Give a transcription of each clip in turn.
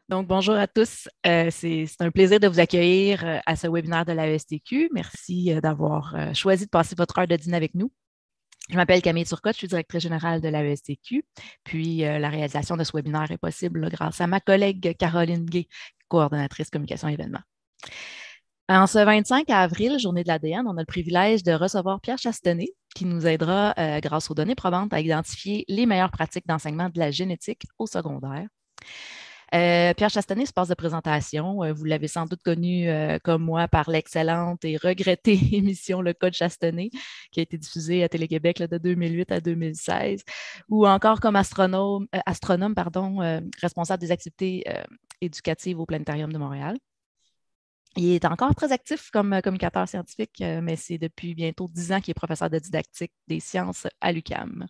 Donc, bonjour à tous. C'est un plaisir de vous accueillir à ce webinaire de la l'AESTQ. Merci d'avoir choisi de passer votre heure de dîner avec nous. Je m'appelle Camille Turcotte, je suis directrice générale de la l'AESTQ. Puis, la réalisation de ce webinaire est possible grâce à ma collègue Caroline Gay, coordonnatrice communication et événements. En ce 25 avril, journée de l'ADN, on a le privilège de recevoir Pierre Chastenay, qui nous aidera, grâce aux données probantes, à identifier les meilleures pratiques d'enseignement de la génétique au secondaire. Pierre Chastenay se passe de présentation. Vous l'avez sans doute connu comme moi par l'excellente et regrettée émission Le Code Chastenay, qui a été diffusée à Télé-Québec de 2008 à 2016, ou encore comme astronome, responsable des activités éducatives au Planétarium de Montréal. Il est encore très actif comme communicateur scientifique, mais c'est depuis bientôt 10 ans qu'il est professeur de didactique des sciences à l'UQAM.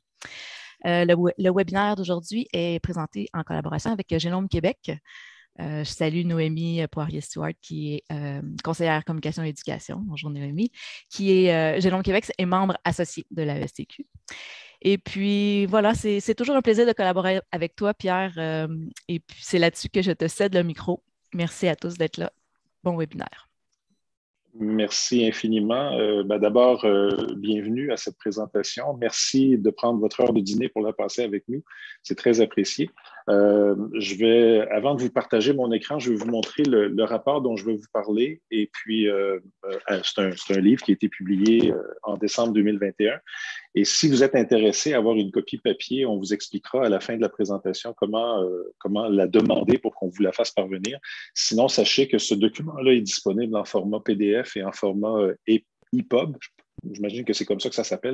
Le webinaire d'aujourd'hui est présenté en collaboration avec Génome Québec. Je salue Noémie Poirier-Stewart, qui est conseillère communication et éducation. Bonjour Noémie, qui est Génome Québec est membre associé de la l'AESTQ. Et puis voilà, c'est toujours un plaisir de collaborer avec toi, Pierre. Et puis c'est là-dessus que je te cède le micro. Merci à tous d'être là. Bon webinaire. Merci infiniment. D'abord, bienvenue à cette présentation. Merci de prendre votre heure de dîner pour la passer avec nous. C'est très apprécié. Avant de vous partager mon écran, je vais vous montrer le rapport dont je vais vous parler. Et puis, c'est un livre qui a été publié en décembre 2021. Et si vous êtes intéressé à avoir une copie papier, on vous expliquera à la fin de la présentation comment la demander pour qu'on vous la fasse parvenir. Sinon, sachez que ce document-là est disponible en format PDF et en format EPUB. J'imagine que c'est comme ça que ça s'appelle,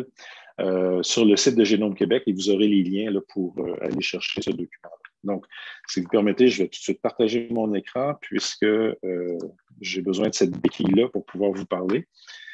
sur le site de Génome Québec, et vous aurez les liens là, pour aller chercher ce document-là. Donc, si vous permettez, je vais tout de suite partager mon écran puisque j'ai besoin de cette béquille-là pour pouvoir vous parler.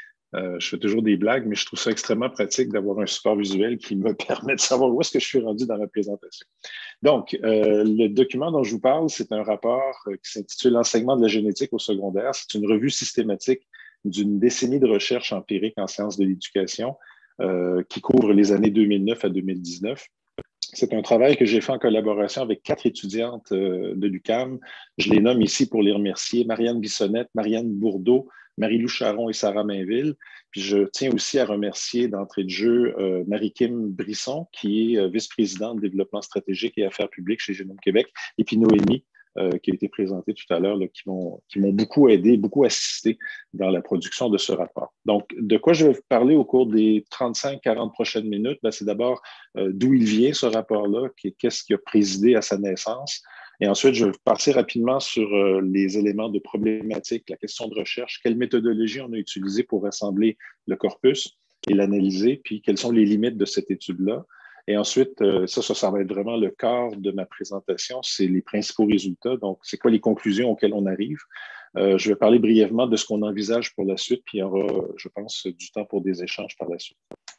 Je fais toujours des blagues, mais je trouve ça extrêmement pratique d'avoir un support visuel qui me permet de savoir où est-ce que je suis rendu dans ma présentation. Donc, le document dont je vous parle, c'est un rapport qui s'intitule « L'enseignement de la génétique au secondaire ». C'est une revue systématique d'une décennie de recherche empirique en sciences de l'éducation qui couvre les années 2009 à 2019. C'est un travail que j'ai fait en collaboration avec 4 étudiantes de l'UQAM. Je les nomme ici pour les remercier: Marianne Bissonnette, Marianne Bourdeau, Marie-Lou Charon et Sarah Mainville. Puis je tiens aussi à remercier d'entrée de jeu Marie-Kim Brisson, qui est vice-présidente de développement stratégique et affaires publiques chez Génome Québec, et puis Noémie, qui a été présentée tout à l'heure, qui m'ont beaucoup aidé, beaucoup assisté dans la production de ce rapport. Donc, de quoi je vais vous parler au cours des 35-40 prochaines minutes? C'est d'abord d'où il vient, ce rapport-là, qu'est-ce qui a présidé à sa naissance. Et ensuite, je vais passer rapidement sur les éléments de problématique, la question de recherche, quelle méthodologie on a utilisée pour rassembler le corpus et l'analyser, puis quelles sont les limites de cette étude-là. Et ensuite, ça va être vraiment le cœur de ma présentation, c'est les principaux résultats. Donc, c'est quoi les conclusions auxquelles on arrive? Je vais parler brièvement de ce qu'on envisage pour la suite, puis il y aura, je pense, du temps pour des échanges par la suite.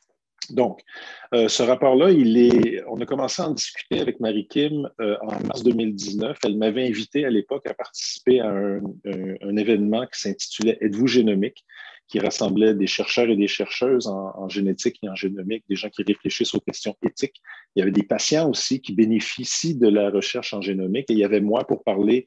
Donc, ce rapport-là, on a commencé à en discuter avec Marie-Kim en mars 2019. Elle m'avait invité à l'époque à participer à un événement qui s'intitulait « Êtes-vous génomique ?» qui rassemblait des chercheurs et des chercheuses en génétique et en génomique, des gens qui réfléchissent aux questions éthiques. Il y avait des patients aussi qui bénéficient de la recherche en génomique, et il y avait moi pour parler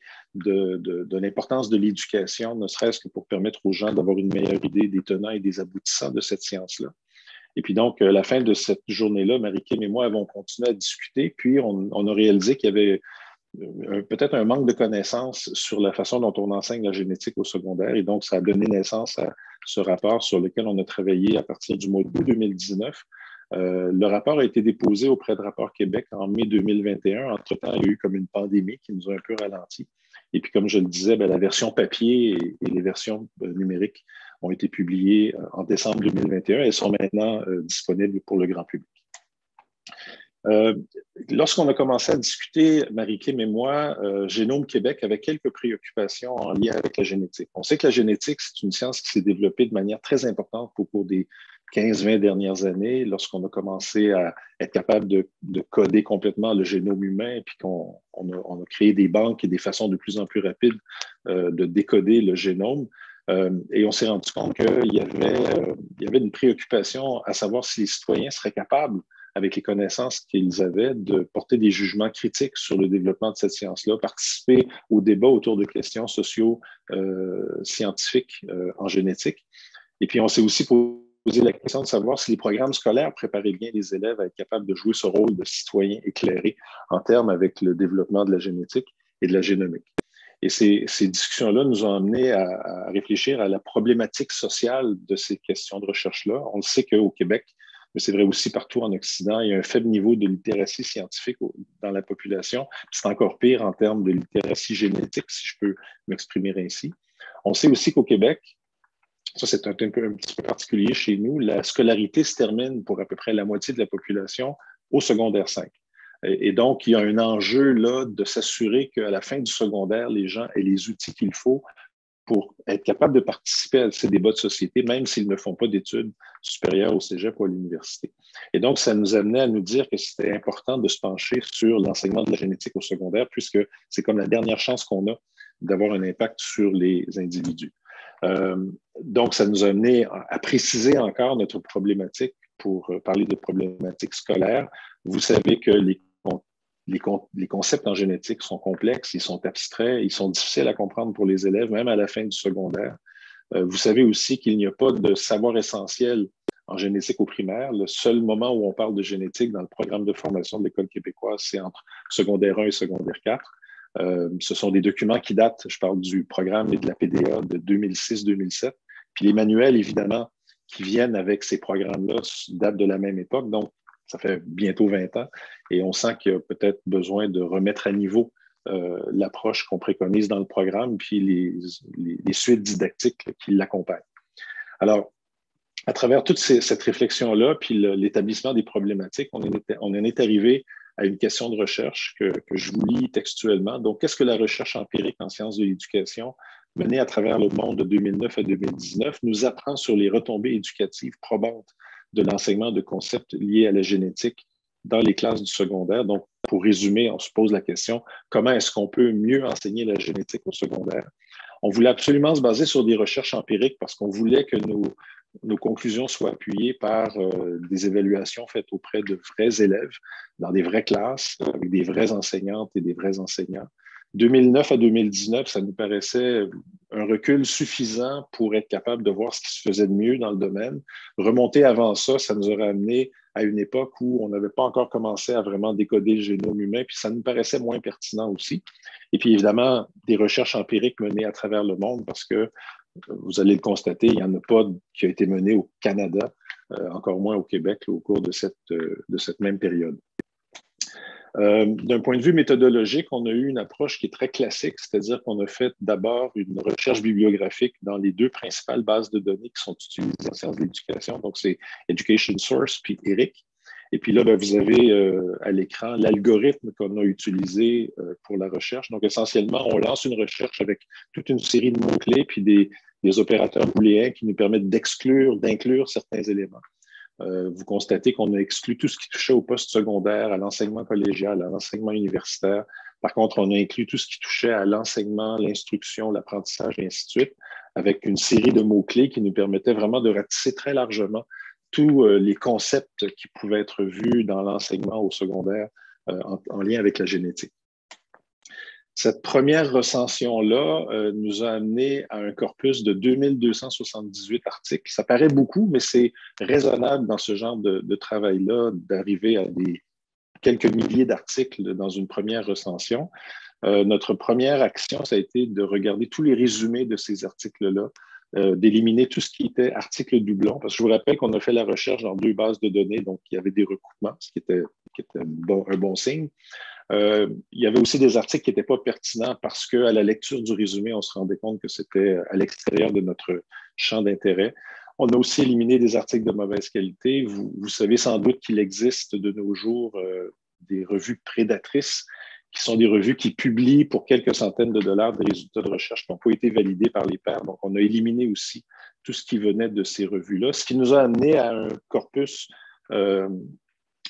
de l'importance de l'éducation, ne serait-ce que pour permettre aux gens d'avoir une meilleure idée des tenants et des aboutissants de cette science-là. Et puis donc, à la fin de cette journée-là, Marie-Kim et moi avons continué à discuter, puis on a réalisé qu'il y avait peut-être un manque de connaissances sur la façon dont on enseigne la génétique au secondaire. Et donc, ça a donné naissance à ce rapport sur lequel on a travaillé à partir du mois d'août 2019. Le rapport a été déposé auprès de Rapport Québec en mai 2021. Entre-temps, il y a eu comme une pandémie qui nous a un peu ralenti. Et puis, comme je le disais, la version papier et les versions numériques ont été publiées en décembre 2021 et sont maintenant disponibles pour le grand public. Lorsqu'on a commencé à discuter, Marie-Kim et moi, Génome Québec avait quelques préoccupations en lien avec la génétique. On sait que la génétique, c'est une science qui s'est développée de manière très importante au cours des 15-20 dernières années, lorsqu'on a commencé à être capable de coder complètement le génome humain, puis qu'on a créé des banques et des façons de plus en plus rapides de décoder le génome. Et on s'est rendu compte qu'il y avait une préoccupation à savoir si les citoyens seraient capables avec les connaissances qu'ils avaient, de porter des jugements critiques sur le développement de cette science-là, participer au débat autour de questions socio-scientifiques en génétique. Et puis, on s'est aussi posé la question de savoir si les programmes scolaires préparaient bien les élèves à être capables de jouer ce rôle de citoyen éclairé en termes avec le développement de la génétique et de la génomique. Et ces discussions-là nous ont amenés à réfléchir à la problématique sociale de ces questions de recherche-là. On le sait qu'au Québec, mais c'est vrai aussi partout en Occident, il y a un faible niveau de littératie scientifique dans la population. C'est encore pire en termes de littératie génétique, si je peux m'exprimer ainsi. On sait aussi qu'au Québec, ça c'est un petit peu particulier chez nous, la scolarité se termine pour à peu près la moitié de la population au secondaire 5. Et donc, il y a un enjeu là de s'assurer qu'à la fin du secondaire, les gens aient les outils qu'il faut pour être capables de participer à ces débats de société, même s'ils ne font pas d'études supérieures au cégep ou à l'université. Et donc, ça nous amenait à nous dire que c'était important de se pencher sur l'enseignement de la génétique au secondaire, puisque c'est comme la dernière chance qu'on a d'avoir un impact sur les individus. Donc, ça nous a amené à préciser encore notre problématique pour parler de problématiques scolaires. Vous savez que les concepts en génétique sont complexes, ils sont abstraits, ils sont difficiles à comprendre pour les élèves, même à la fin du secondaire. Vous savez aussi qu'il n'y a pas de savoir essentiel en génétique au primaire. Le seul moment où on parle de génétique dans le programme de formation de l'École québécoise, c'est entre secondaire 1 et secondaire 4. Ce sont des documents qui datent, je parle du programme et de la PDA de 2006-2007. Puis les manuels, évidemment, qui viennent avec ces programmes-là datent de la même époque. Donc, ça fait bientôt 20 ans et on sent qu'il y a peut-être besoin de remettre à niveau l'approche qu'on préconise dans le programme puis les suites didactiques qui l'accompagnent. Alors, à travers toute cette réflexion-là puis l'établissement des problématiques, on en est arrivé à une question de recherche que je vous lis textuellement. Donc, qu'est-ce que la recherche empirique en sciences de l'éducation menée à travers le monde de 2009 à 2019 nous apprend sur les retombées éducatives probantes de l'enseignement de concepts liés à la génétique dans les classes du secondaire? Donc, pour résumer, on se pose la question, comment est-ce qu'on peut mieux enseigner la génétique au secondaire? On voulait absolument se baser sur des recherches empiriques parce qu'on voulait que nos conclusions soient appuyées par des évaluations faites auprès de vrais élèves, dans des vraies classes, avec des vraies enseignantes et des vrais enseignants. 2009 à 2019, ça nous paraissait un recul suffisant pour être capable de voir ce qui se faisait de mieux dans le domaine. Remonter avant ça, ça nous aurait amené à une époque où on n'avait pas encore commencé à vraiment décoder le génome humain, puis ça nous paraissait moins pertinent aussi. Et puis évidemment, des recherches empiriques menées à travers le monde, parce que vous allez le constater, il n'y en a pas qui a été menée au Canada, encore moins au Québec, au cours de cette même période. D'un point de vue méthodologique, on a eu une approche qui est très classique, c'est-à-dire qu'on a fait d'abord une recherche bibliographique dans les deux principales bases de données qui sont utilisées en sciences de l'éducation. Donc, c'est Education Source puis ERIC. Et puis là, vous avez à l'écran l'algorithme qu'on a utilisé pour la recherche. Donc, essentiellement, on lance une recherche avec toute une série de mots-clés puis des opérateurs booléens qui nous permettent d'inclure certains éléments. Vous constatez qu'on a exclu tout ce qui touchait au poste secondaire, à l'enseignement collégial, à l'enseignement universitaire. Par contre, on a inclus tout ce qui touchait à l'enseignement, l'instruction, l'apprentissage et ainsi de suite, avec une série de mots-clés qui nous permettaient vraiment de ratisser très largement tous les concepts qui pouvaient être vus dans l'enseignement au secondaire en lien avec la génétique. Cette première recension-là nous a amené à un corpus de 2278 articles. Ça paraît beaucoup, mais c'est raisonnable dans ce genre de travail-là d'arriver à quelques milliers d'articles dans une première recension. Notre première action, ça a été de regarder tous les résumés de ces articles-là, d'éliminer tout ce qui était articles doublons, parce que je vous rappelle qu'on a fait la recherche dans deux bases de données, donc il y avait des recoupements, ce qui était un bon signe. Il y avait aussi des articles qui n'étaient pas pertinents parce qu'à la lecture du résumé, on se rendait compte que c'était à l'extérieur de notre champ d'intérêt. On a aussi éliminé des articles de mauvaise qualité. Vous savez sans doute qu'il existe de nos jours des revues prédatrices qui sont des revues qui publient pour quelques centaines de dollars des résultats de recherche qui n'ont pas été validés par les pairs. Donc, on a éliminé aussi tout ce qui venait de ces revues-là, ce qui nous a amené à un corpus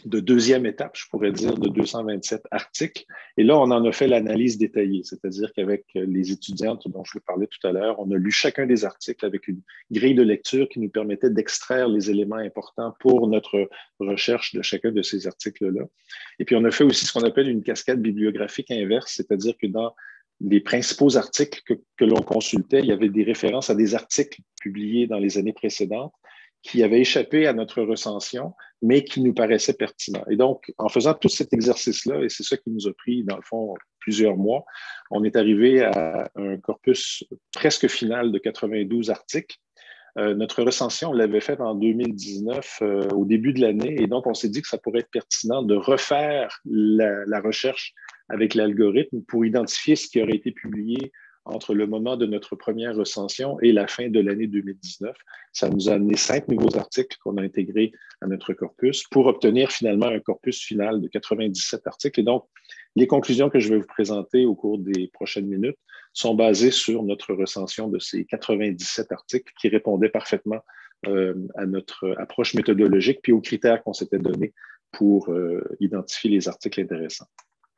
de deuxième étape, je pourrais dire, de 227 articles. Et là, on en a fait l'analyse détaillée, c'est-à-dire qu'avec les étudiantes dont je vous parlais tout à l'heure, on a lu chacun des articles avec une grille de lecture qui nous permettait d'extraire les éléments importants pour notre recherche de chacun de ces articles-là. Et puis, on a fait aussi ce qu'on appelle une cascade bibliographique inverse, c'est-à-dire que dans les principaux articles que l'on consultait, il y avait des références à des articles publiés dans les années précédentes qui avaient échappé à notre recension, mais qui nous paraissaient pertinents. Et donc, en faisant tout cet exercice-là, et c'est ça qui nous a pris, dans le fond, plusieurs mois, on est arrivé à un corpus presque final de 92 articles. Notre recension, on l'avait faite en 2019, au début de l'année, et donc on s'est dit que ça pourrait être pertinent de refaire la recherche avec l'algorithme pour identifier ce qui aurait été publié entre le moment de notre première recension et la fin de l'année 2019. Ça nous a amené 5 nouveaux articles qu'on a intégrés à notre corpus pour obtenir finalement un corpus final de 97 articles. Et donc, les conclusions que je vais vous présenter au cours des prochaines minutes sont basées sur notre recension de ces 97 articles qui répondaient parfaitement à notre approche méthodologique puis aux critères qu'on s'était donnés pour identifier les articles intéressants.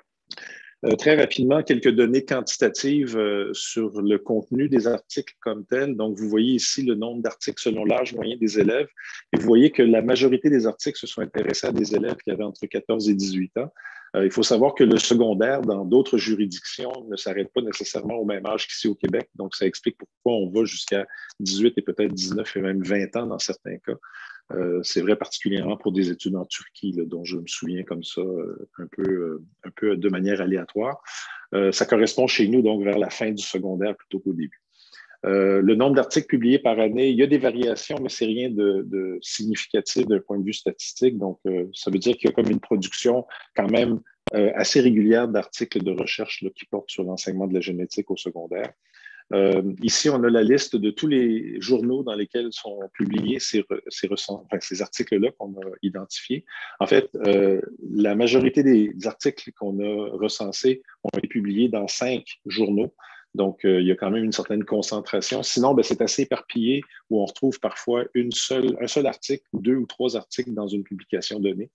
Très rapidement, quelques données quantitatives sur le contenu des articles comme tel. Donc, vous voyez ici le nombre d'articles selon l'âge moyen des élèves. Et vous voyez que la majorité des articles se sont intéressés à des élèves qui avaient entre 14 et 18 ans. Il faut savoir que le secondaire, dans d'autres juridictions, ne s'arrête pas nécessairement au même âge qu'ici au Québec. Donc, ça explique pourquoi on va jusqu'à 18 et peut-être 19 et même 20 ans dans certains cas. C'est vrai particulièrement pour des études en Turquie, là, dont je me souviens comme ça un peu de manière aléatoire. Ça correspond chez nous donc vers la fin du secondaire plutôt qu'au début. Le nombre d'articles publiés par année, il y a des variations, mais c'est rien de significatif d'un point de vue statistique. Donc, ça veut dire qu'il y a comme une production quand même assez régulière d'articles de recherche là, qui portent sur l'enseignement de la génétique au secondaire. Ici, on a la liste de tous les journaux dans lesquels sont publiés ces articles-là qu'on a identifiés. En fait, la majorité des articles qu'on a recensés ont été publiés dans 5 journaux. Donc, il y a quand même une certaine concentration. Sinon, c'est assez éparpillé où on retrouve parfois un seul article ou 2 ou 3 articles dans une publication donnée.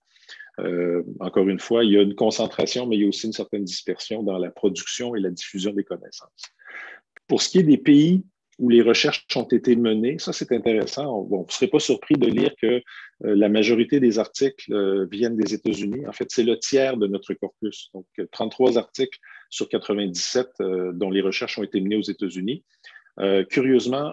Encore une fois, il y a une concentration, mais il y a aussi une certaine dispersion dans la production et la diffusion des connaissances. Pour ce qui est des pays où les recherches ont été menées, ça c'est intéressant. Vous ne serez pas surpris de lire que la majorité des articles viennent des États-Unis. En fait, c'est le tiers de notre corpus. Donc, 33 articles sur 97 dont les recherches ont été menées aux États-Unis. Curieusement,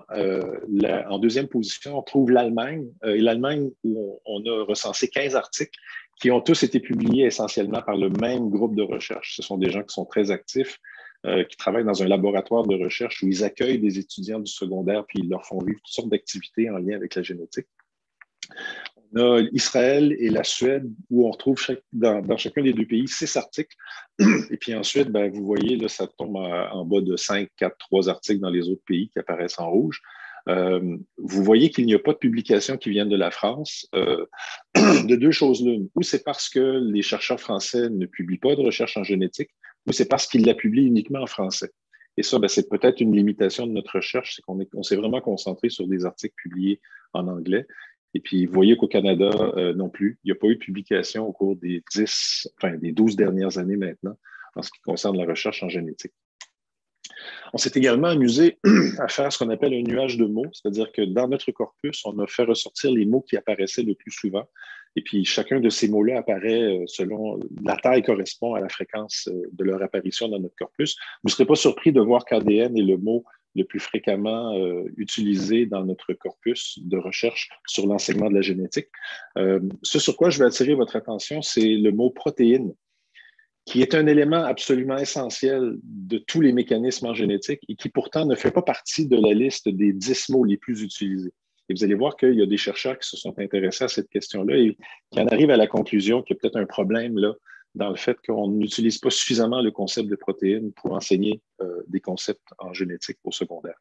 en deuxième position, on trouve l'Allemagne. Et l'Allemagne, où on a recensé 15 articles qui ont tous été publiés essentiellement par le même groupe de recherche. Ce sont des gens qui sont très actifs, qui travaillent dans un laboratoire de recherche où ils accueillent des étudiants du secondaire puis ils leur font vivre toutes sortes d'activités en lien avec la génétique. On a Israël et la Suède où on retrouve dans chacun des deux pays 6 articles. Et puis ensuite, vous voyez, là, ça tombe en bas de 5, 4, 3 articles dans les autres pays qui apparaissent en rouge. Vous voyez qu'il n'y a pas de publications qui viennent de la France. De deux choses l'une. Ou c'est parce que les chercheurs français ne publient pas de recherche en génétique, ou c'est parce qu'ils la publient uniquement en français. Et ça, c'est peut-être une limitation de notre recherche, c'est qu'on s'est vraiment concentré sur des articles publiés en anglais. Et puis, vous voyez qu'au Canada, non plus, il n'y a pas eu de publication au cours des 12 dernières années maintenant en ce qui concerne la recherche en génétique. On s'est également amusé à faire ce qu'on appelle un nuage de mots, c'est-à-dire que dans notre corpus, on a fait ressortir les mots qui apparaissaient le plus souvent. Et puis, chacun de ces mots-là apparaît selon la taille correspond à la fréquence de leur apparition dans notre corpus. Vous ne serez pas surpris de voir qu'ADN est le mot le plus fréquemment utilisé dans notre corpus de recherche sur l'enseignement de la génétique. Ce sur quoi je vais attirer votre attention, c'est le mot protéine, qui est un élément absolument essentiel de tous les mécanismes en génétique et qui pourtant ne fait pas partie de la liste des 10 mots les plus utilisés. Et vous allez voir qu'il y a des chercheurs qui se sont intéressés à cette question-là et qui en arrivent à la conclusion qu'il y a peut-être un problème là, dans le fait qu'on n'utilise pas suffisamment le concept de protéines pour enseigner des concepts en génétique au secondaire.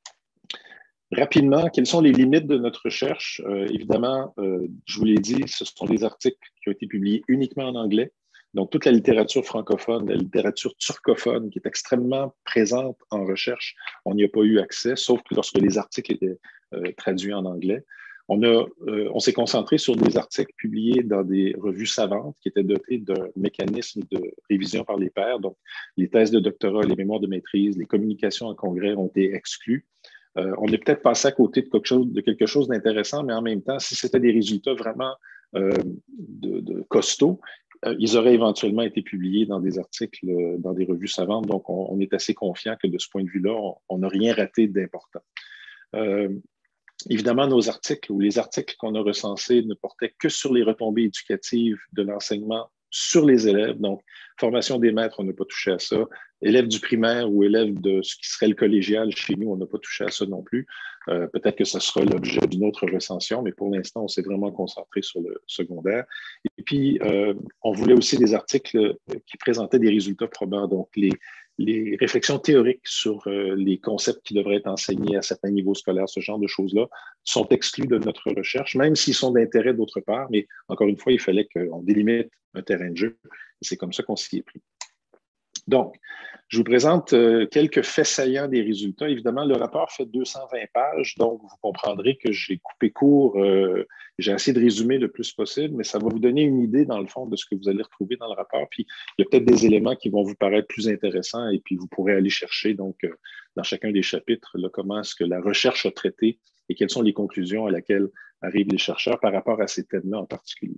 Rapidement, quelles sont les limites de notre recherche? Évidemment, je vous l'ai dit, ce sont des articles qui ont été publiés uniquement en anglais. Donc, toute la littérature francophone, la littérature turcophone, qui est extrêmement présente en recherche, on n'y a pas eu accès, sauf que lorsque les articles étaient traduits en anglais. On s'est concentré sur des articles publiés dans des revues savantes qui étaient dotés d'un mécanisme de révision par les pairs. Donc, les thèses de doctorat, les mémoires de maîtrise, les communications en congrès ont été exclus. On est peut-être passé à côté de quelque chose d'intéressant, mais en même temps, si c'était des résultats vraiment de costauds, ils auraient éventuellement été publiés dans des articles, dans des revues savantes. Donc, on est assez confiant que de ce point de vue-là, on n'a rien raté d'important. Évidemment, nos articles ou les articles qu'on a recensés ne portaient que sur les retombées éducatives de l'enseignement sur les élèves. Donc, formation des maîtres, on n'a pas touché à ça. Élèves du primaire ou élèves de ce qui serait le collégial chez nous, on n'a pas touché à ça non plus. Peut-être que ce sera l'objet d'une autre recension, mais pour l'instant, on s'est vraiment concentré sur le secondaire. Et puis, on voulait aussi des articles qui présentaient des résultats probants. Donc, les réflexions théoriques sur les concepts qui devraient être enseignés à certains niveaux scolaires, ce genre de choses-là, sont exclus de notre recherche, même s'ils sont d'intérêt d'autre part. Mais encore une fois, il fallait qu'on délimite un terrain de jeu. Et c'est comme ça qu'on s'y est pris. Donc, je vous présente quelques faits saillants des résultats. Évidemment, le rapport fait 220 pages, donc vous comprendrez que j'ai coupé court, j'ai essayé de résumer le plus possible, mais ça va vous donner une idée, dans le fond, de ce que vous allez retrouver dans le rapport. Puis, il y a peut-être des éléments qui vont vous paraître plus intéressants et puis vous pourrez aller chercher, donc, dans chacun des chapitres, là, comment est-ce que la recherche a traité et quelles sont les conclusions à laquelle arrivent les chercheurs par rapport à ces thèmes-là en particulier.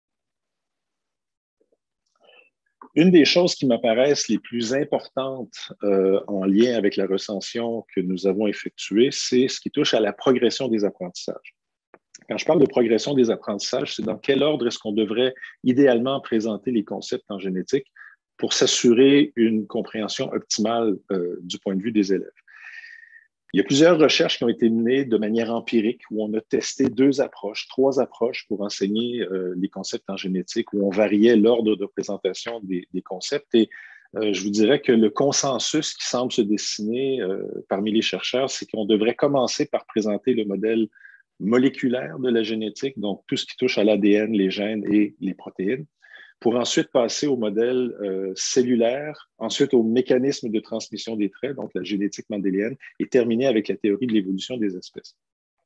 Une des choses qui m'apparaissent les plus importantes en lien avec la recension que nous avons effectuée, c'est ce qui touche à la progression des apprentissages. Quand je parle de progression des apprentissages, c'est dans quel ordre est-ce qu'on devrait idéalement présenter les concepts en génétique pour s'assurer une compréhension optimale du point de vue des élèves. Il y a plusieurs recherches qui ont été menées de manière empirique où on a testé 2 approches, 3 approches pour enseigner les concepts en génétique, où on variait l'ordre de présentation des concepts. Et je vous dirais que le consensus qui semble se dessiner parmi les chercheurs, c'est qu'on devrait commencer par présenter le modèle moléculaire de la génétique, donc tout ce qui touche à l'ADN, les gènes et les protéines, pour ensuite passer au modèle cellulaire, ensuite au mécanisme de transmission des traits, donc la génétique mendélienne, et terminer avec la théorie de l'évolution des espèces.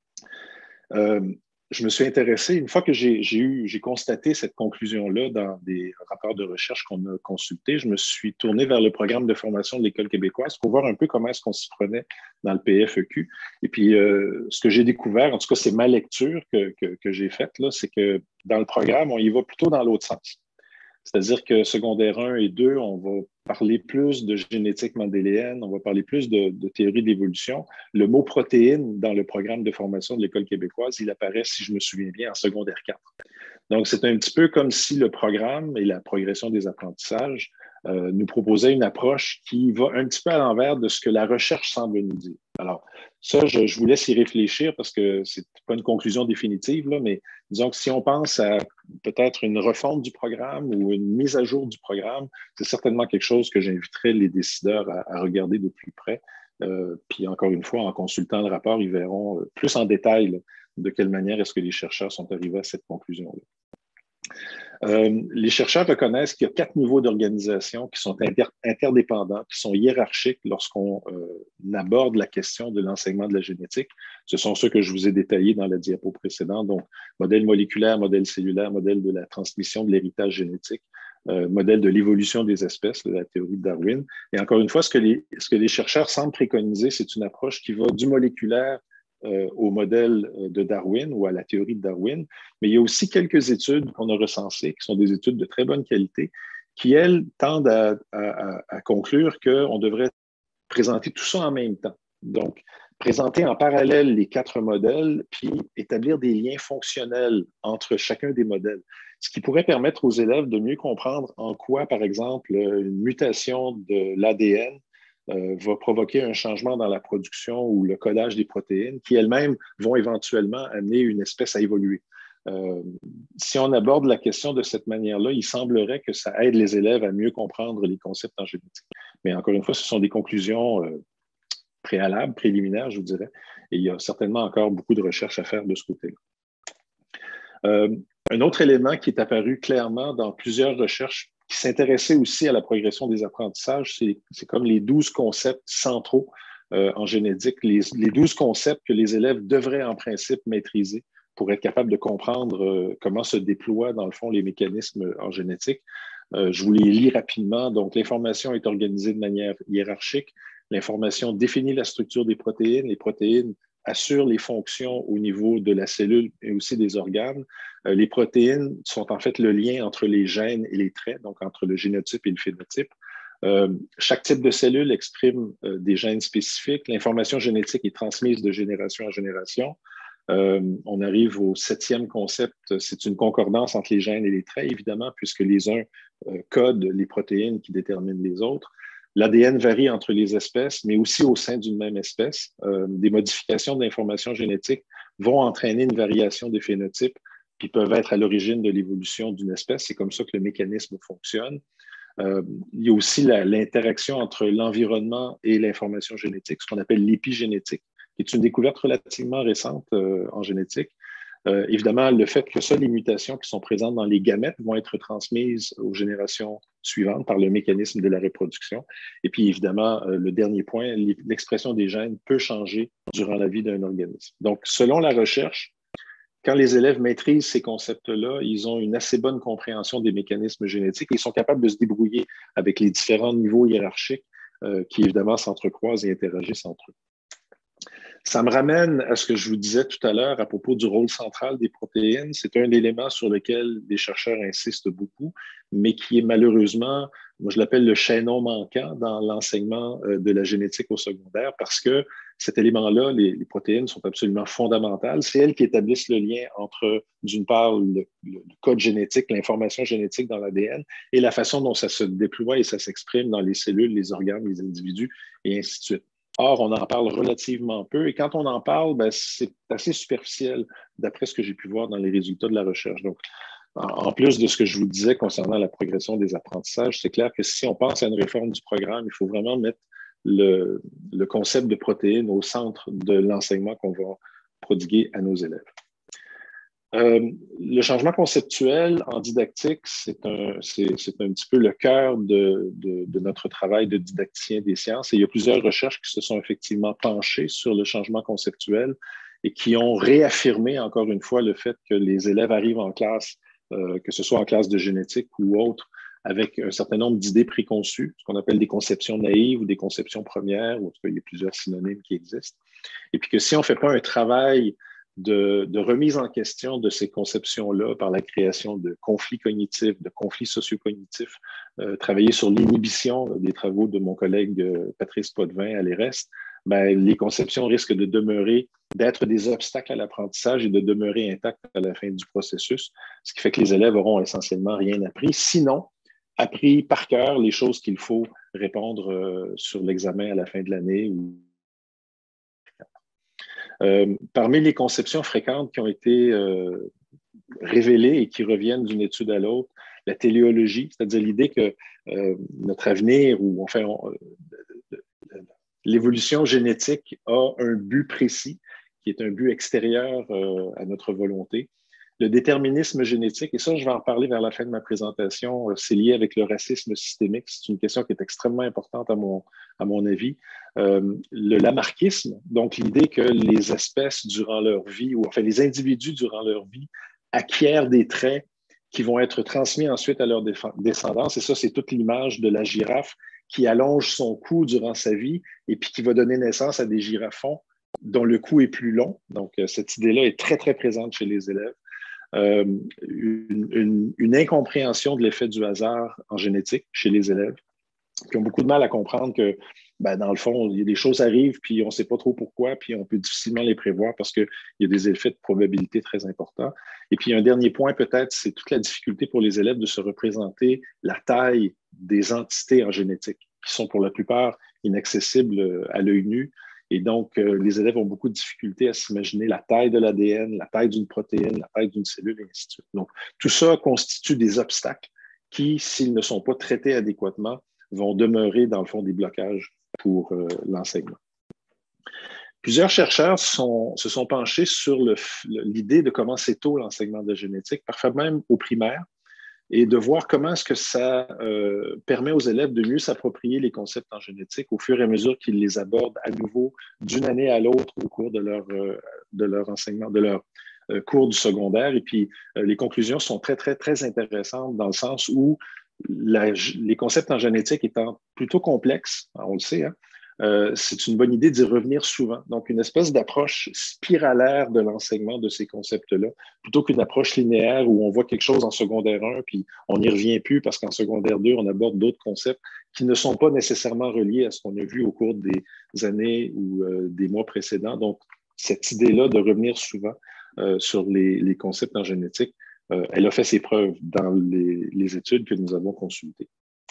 Je me suis intéressé, une fois que j'ai constaté cette conclusion-là dans des rapports de recherche qu'on a consultés, je me suis tourné vers le programme de formation de l'École québécoise pour voir un peu comment est-ce qu'on s'y prenait dans le PFEQ. Et puis, ce que j'ai découvert, en tout cas, c'est ma lecture que j'ai faite, là, c'est que dans le programme, on y va plutôt dans l'autre sens. C'est-à-dire que secondaire 1 et 2, on va parler plus de génétique mendélienne, on va parler plus de théorie de l'évolution. Le mot protéine dans le programme de formation de l'École québécoise, il apparaît, si je me souviens bien, en secondaire 4. Donc, c'est un petit peu comme si le programme et la progression des apprentissages nous proposaient une approche qui va un petit peu à l'envers de ce que la recherche semble nous dire. Alors, ça, je vous laisse y réfléchir parce que c'est pas une conclusion définitive, là, mais disons que si on pense à peut-être une refonte du programme ou une mise à jour du programme, c'est certainement quelque chose que j'inviterais les décideurs à regarder de plus près. Puis encore une fois, en consultant le rapport, ils verront plus en détail là, de quelle manière est-ce que les chercheurs sont arrivés à cette conclusion-là. Les chercheurs reconnaissent qu'il y a 4 niveaux d'organisation qui sont interdépendants, qui sont hiérarchiques lorsqu'on aborde la question de l'enseignement de la génétique. Ce sont ceux que je vous ai détaillés dans la diapo précédente, donc modèle moléculaire, modèle cellulaire, modèle de la transmission de l'héritage génétique, modèle de l'évolution des espèces, de la théorie de Darwin. Et encore une fois, ce que les chercheurs semblent préconiser, c'est une approche qui va du moléculaire au modèle de Darwin ou à la théorie de Darwin, mais il y a aussi quelques études qu'on a recensées, qui sont des études de très bonne qualité, qui, elles, tendent à conclure qu'on devrait présenter tout ça en même temps. Donc, présenter en parallèle les 4 modèles, puis établir des liens fonctionnels entre chacun des modèles, ce qui pourrait permettre aux élèves de mieux comprendre en quoi, par exemple, une mutation de l'ADN va provoquer un changement dans la production ou le codage des protéines qui elles-mêmes vont éventuellement amener une espèce à évoluer. Si on aborde la question de cette manière-là, il semblerait que ça aide les élèves à mieux comprendre les concepts en génétique. Mais encore une fois, ce sont des conclusions préalables, préliminaires, je vous dirais, et il y a certainement encore beaucoup de recherches à faire de ce côté-là. Un autre élément qui est apparu clairement dans plusieurs recherches qui s'intéressait aussi à la progression des apprentissages, c'est comme les 12 concepts centraux en génétique, les 12 concepts que les élèves devraient en principe maîtriser pour être capable de comprendre comment se déploient, dans le fond, les mécanismes en génétique. Je vous les lis rapidement. Donc, l'information est organisée de manière hiérarchique. L'information définit la structure des protéines. Les protéines assurent les fonctions au niveau de la cellule et aussi des organes. Les protéines sont en fait le lien entre les gènes et les traits, donc entre le génotype et le phénotype. Chaque type de cellule exprime des gènes spécifiques. L'information génétique est transmise de génération en génération. On arrive au 7e concept, c'est une concordance entre les gènes et les traits, évidemment, puisque les uns codent les protéines qui déterminent les autres. L'ADN varie entre les espèces, mais aussi au sein d'une même espèce. Des modifications de l'information génétique vont entraîner une variation des phénotypes qui peuvent être à l'origine de l'évolution d'une espèce. C'est comme ça que le mécanisme fonctionne. Il y a aussi l'interaction entre l'environnement et l'information génétique, ce qu'on appelle l'épigénétique, qui est une découverte relativement récente en génétique. Évidemment, le fait que seules les mutations qui sont présentes dans les gamètes vont être transmises aux générations suivantes par le mécanisme de la reproduction. Et puis, évidemment, le dernier point, l'expression des gènes peut changer durant la vie d'un organisme. Donc, selon la recherche, quand les élèves maîtrisent ces concepts-là, ils ont une assez bonne compréhension des mécanismes génétiques et ils sont capables de se débrouiller avec les différents niveaux hiérarchiques qui, évidemment, s'entrecroisent et interagissent entre eux. Ça me ramène à ce que je vous disais tout à l'heure à propos du rôle central des protéines. C'est un élément sur lequel des chercheurs insistent beaucoup, mais qui est malheureusement, moi je l'appelle le chaînon manquant dans l'enseignement de la génétique au secondaire, parce que cet élément-là, les protéines sont absolument fondamentales. C'est elles qui établissent le lien entre, d'une part, le code génétique, l'information génétique dans l'ADN, et la façon dont ça se déploie et ça s'exprime dans les cellules, les organes, les individus, et ainsi de suite. Or, on en parle relativement peu et quand on en parle, ben, c'est assez superficiel d'après ce que j'ai pu voir dans les résultats de la recherche. Donc, en plus de ce que je vous disais concernant la progression des apprentissages, c'est clair que si on pense à une réforme du programme, il faut vraiment mettre le concept de protéines au centre de l'enseignement qu'on va prodiguer à nos élèves. Le changement conceptuel en didactique, c'est un petit peu le cœur de notre travail de didacticien des sciences. Et il y a plusieurs recherches qui se sont effectivement penchées sur le changement conceptuel et qui ont réaffirmé encore une fois le fait que les élèves arrivent en classe, que ce soit en classe de génétique ou autre, avec un certain nombre d'idées préconçues, ce qu'on appelle des conceptions naïves ou des conceptions premières, ou en tout cas, il y a plusieurs synonymes qui existent. Et puis que si on ne fait pas un travail de remise en question de ces conceptions-là par la création de conflits cognitifs, de conflits socio-cognitifs, travailler sur l'inhibition des travaux de mon collègue Patrice Potvin à l'EREST, ben, les conceptions risquent de demeurer, d'être des obstacles à l'apprentissage et de demeurer intactes à la fin du processus, ce qui fait que les élèves auront essentiellement rien appris, sinon appris par cœur les choses qu'il faut répondre sur l'examen à la fin de l'année ou parmi les conceptions fréquentes qui ont été révélées et qui reviennent d'une étude à l'autre, la téléologie, c'est-à-dire l'idée que notre avenir ou enfin l'évolution génétique a un but précis, qui est un but extérieur à notre volonté. Le déterminisme génétique, et ça, je vais en parler vers la fin de ma présentation, c'est lié avec le racisme systémique. C'est une question qui est extrêmement importante à mon avis. Le lamarckisme, donc l'idée que les espèces durant leur vie, ou enfin les individus durant leur vie, acquièrent des traits qui vont être transmis ensuite à leur descendance. Et ça, c'est toute l'image de la girafe qui allonge son cou durant sa vie et puis qui va donner naissance à des girafons dont le cou est plus long. Donc, cette idée-là est très, très présente chez les élèves. Une incompréhension de l'effet du hasard en génétique chez les élèves qui ont beaucoup de mal à comprendre que, ben, dans le fond, il y a des choses arrivent, puis on ne sait pas trop pourquoi, puis on peut difficilement les prévoir parce qu'il y a des effets de probabilité très importants. Et puis, un dernier point, peut-être, c'est toute la difficulté pour les élèves de se représenter la taille des entités en génétique, qui sont pour la plupart inaccessibles à l'œil nu. Et donc, les élèves ont beaucoup de difficultés à s'imaginer la taille de l'ADN, la taille d'une protéine, la taille d'une cellule, et ainsi de suite. Donc, tout ça constitue des obstacles qui, s'ils ne sont pas traités adéquatement, vont demeurer, dans le fond, des blocages pour l'enseignement. Plusieurs chercheurs se sont penchés sur l'idée de commencer tôt l'enseignement de génétique, parfois même au primaire, et de voir comment est-ce que ça permet aux élèves de mieux s'approprier les concepts en génétique au fur et à mesure qu'ils les abordent à nouveau d'une année à l'autre au cours de leur enseignement, de leur cours du secondaire. Et puis, les conclusions sont très, très, très intéressantes dans le sens où les concepts en génétique étant plutôt complexes, on le sait, hein, c'est une bonne idée d'y revenir souvent. Donc, une espèce d'approche spiralaire de l'enseignement de ces concepts-là, plutôt qu'une approche linéaire où on voit quelque chose en secondaire 1, puis on n'y revient plus parce qu'en secondaire 2, on aborde d'autres concepts qui ne sont pas nécessairement reliés à ce qu'on a vu au cours des années ou des mois précédents. Donc, cette idée-là de revenir souvent sur les concepts en génétique, elle a fait ses preuves dans les études que nous avons consultées.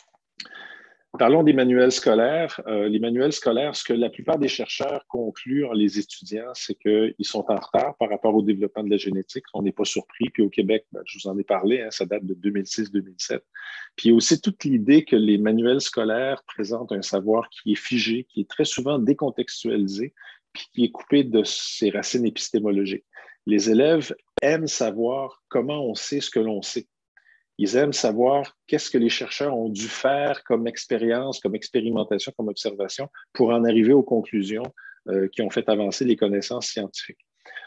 Parlons des manuels scolaires. Les manuels scolaires, ce que la plupart des chercheurs concluent en les étudiant, c'est qu'ils sont en retard par rapport au développement de la génétique. On n'est pas surpris. Puis au Québec, je vous en ai parlé, hein, ça date de 2006-2007. Puis il y a aussi toute l'idée que les manuels scolaires présentent un savoir qui est figé, qui est très souvent décontextualisé, puis qui est coupé de ses racines épistémologiques. Les élèves aiment savoir comment on sait ce que l'on sait. Ils aiment savoir qu'est-ce que les chercheurs ont dû faire comme expérience, comme expérimentation, comme observation pour en arriver aux conclusions qui ont fait avancer les connaissances scientifiques.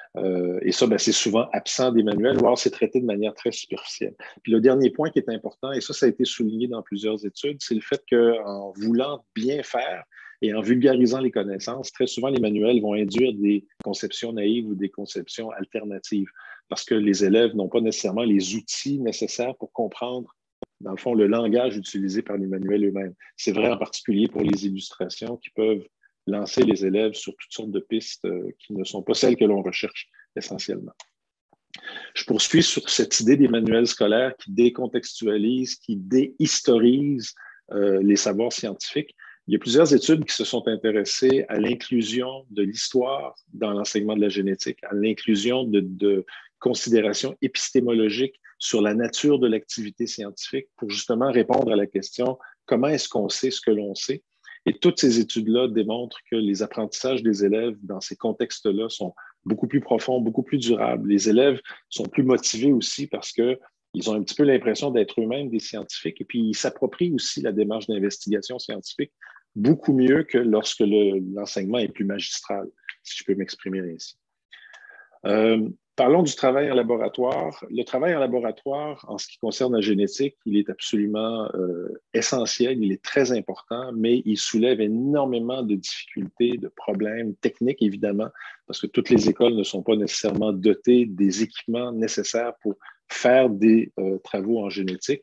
Et ça, c'est souvent absent des manuels, voire c'est traité de manière très superficielle. Puis le dernier point qui est important, et ça a été souligné dans plusieurs études, c'est le fait qu'en voulant bien faire et en vulgarisant les connaissances, très souvent les manuels vont induire des conceptions naïves ou des conceptions alternatives parce que les élèves n'ont pas nécessairement les outils nécessaires pour comprendre, dans le fond, le langage utilisé par les manuels eux-mêmes. C'est vrai en particulier pour les illustrations qui peuvent lancer les élèves sur toutes sortes de pistes qui ne sont pas celles que l'on recherche essentiellement. Je poursuis sur cette idée des manuels scolaires qui décontextualisent, qui déhistorisent les savoirs scientifiques. Il y a plusieurs études qui se sont intéressées à l'inclusion de l'histoire dans l'enseignement de la génétique, à l'inclusion de considérations épistémologiques sur la nature de l'activité scientifique pour justement répondre à la question comment est-ce qu'on sait ce que l'on sait? Et toutes ces études-là démontrent que les apprentissages des élèves dans ces contextes-là sont beaucoup plus profonds, beaucoup plus durables. Les élèves sont plus motivés aussi parce qu'ils ont un petit peu l'impression d'être eux-mêmes des scientifiques et puis ils s'approprient aussi la démarche d'investigation scientifique beaucoup mieux que lorsque l'enseignement est plus magistral, si je peux m'exprimer ainsi. Parlons du travail en laboratoire. Le travail en laboratoire, en ce qui concerne la génétique, il est absolument essentiel, il est très important, mais il soulève énormément de difficultés, de problèmes techniques, évidemment, parce que toutes les écoles ne sont pas nécessairement dotées des équipements nécessaires pour faire des travaux en génétique.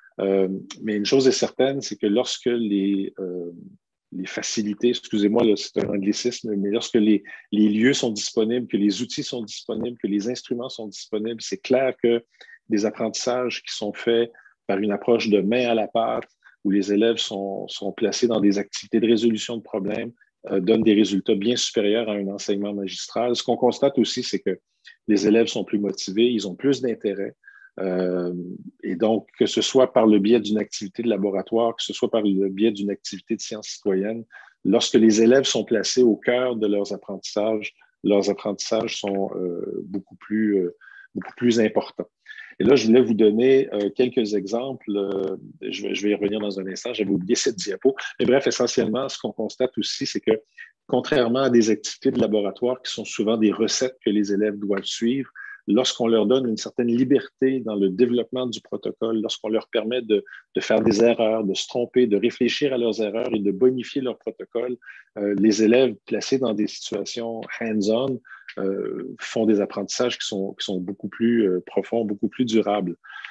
Mais une chose est certaine, c'est que lorsque les facilités, excusez-moi, c'est un anglicisme, mais lorsque les lieux sont disponibles, que les outils sont disponibles, que les instruments sont disponibles, c'est clair que des apprentissages qui sont faits par une approche de main à la pâte, où les élèves sont placés dans des activités de résolution de problèmes, donnent des résultats bien supérieurs à un enseignement magistral. Ce qu'on constate aussi, c'est que les élèves sont plus motivés, ils ont plus d'intérêt. Et donc, que ce soit par le biais d'une activité de laboratoire, que ce soit par le biais d'une activité de sciences citoyennes, lorsque les élèves sont placés au cœur de leurs apprentissages sont beaucoup plus importants. Et là, je voulais vous donner quelques exemples. Je vais y revenir dans un instant. J'avais oublié cette diapo. Mais bref, essentiellement, ce qu'on constate aussi, c'est que contrairement à des activités de laboratoire qui sont souvent des recettes que les élèves doivent suivre, lorsqu'on leur donne une certaine liberté dans le développement du protocole, lorsqu'on leur permet de faire des erreurs, de se tromper, de réfléchir à leurs erreurs et de bonifier leur protocole, les élèves placés dans des situations hands-on font des apprentissages qui sont beaucoup plus profonds, beaucoup plus durables.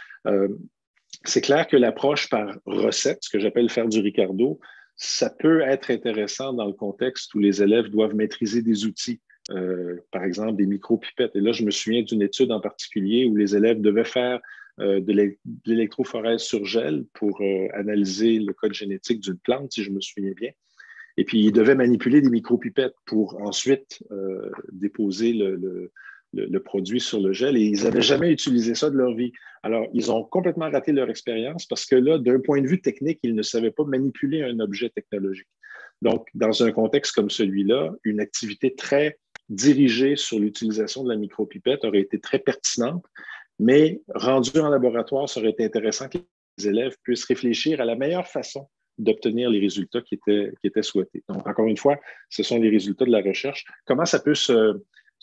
C'est clair que l'approche par recette, ce que j'appelle faire du Ricardo, ça peut être intéressant dans le contexte où les élèves doivent maîtriser des outils. Par exemple, des micro-pipettes. Et là, je me souviens d'une étude en particulier où les élèves devaient faire de l'électrophorèse sur gel pour analyser le code génétique d'une plante, si je me souviens bien. Et puis, ils devaient manipuler des micro-pipettes pour ensuite déposer le produit sur le gel. Et ils n'avaient jamais utilisé ça de leur vie. Alors, ils ont complètement raté leur expérience parce que là, d'un point de vue technique, ils ne savaient pas manipuler un objet technologique. Donc, dans un contexte comme celui-là, une activité très dirigée sur l'utilisation de la micropipette aurait été très pertinente, mais rendue en laboratoire, ça aurait été intéressant que les élèves puissent réfléchir à la meilleure façon d'obtenir les résultats qui étaient souhaités. Donc, encore une fois, ce sont les résultats de la recherche. Comment ça peut se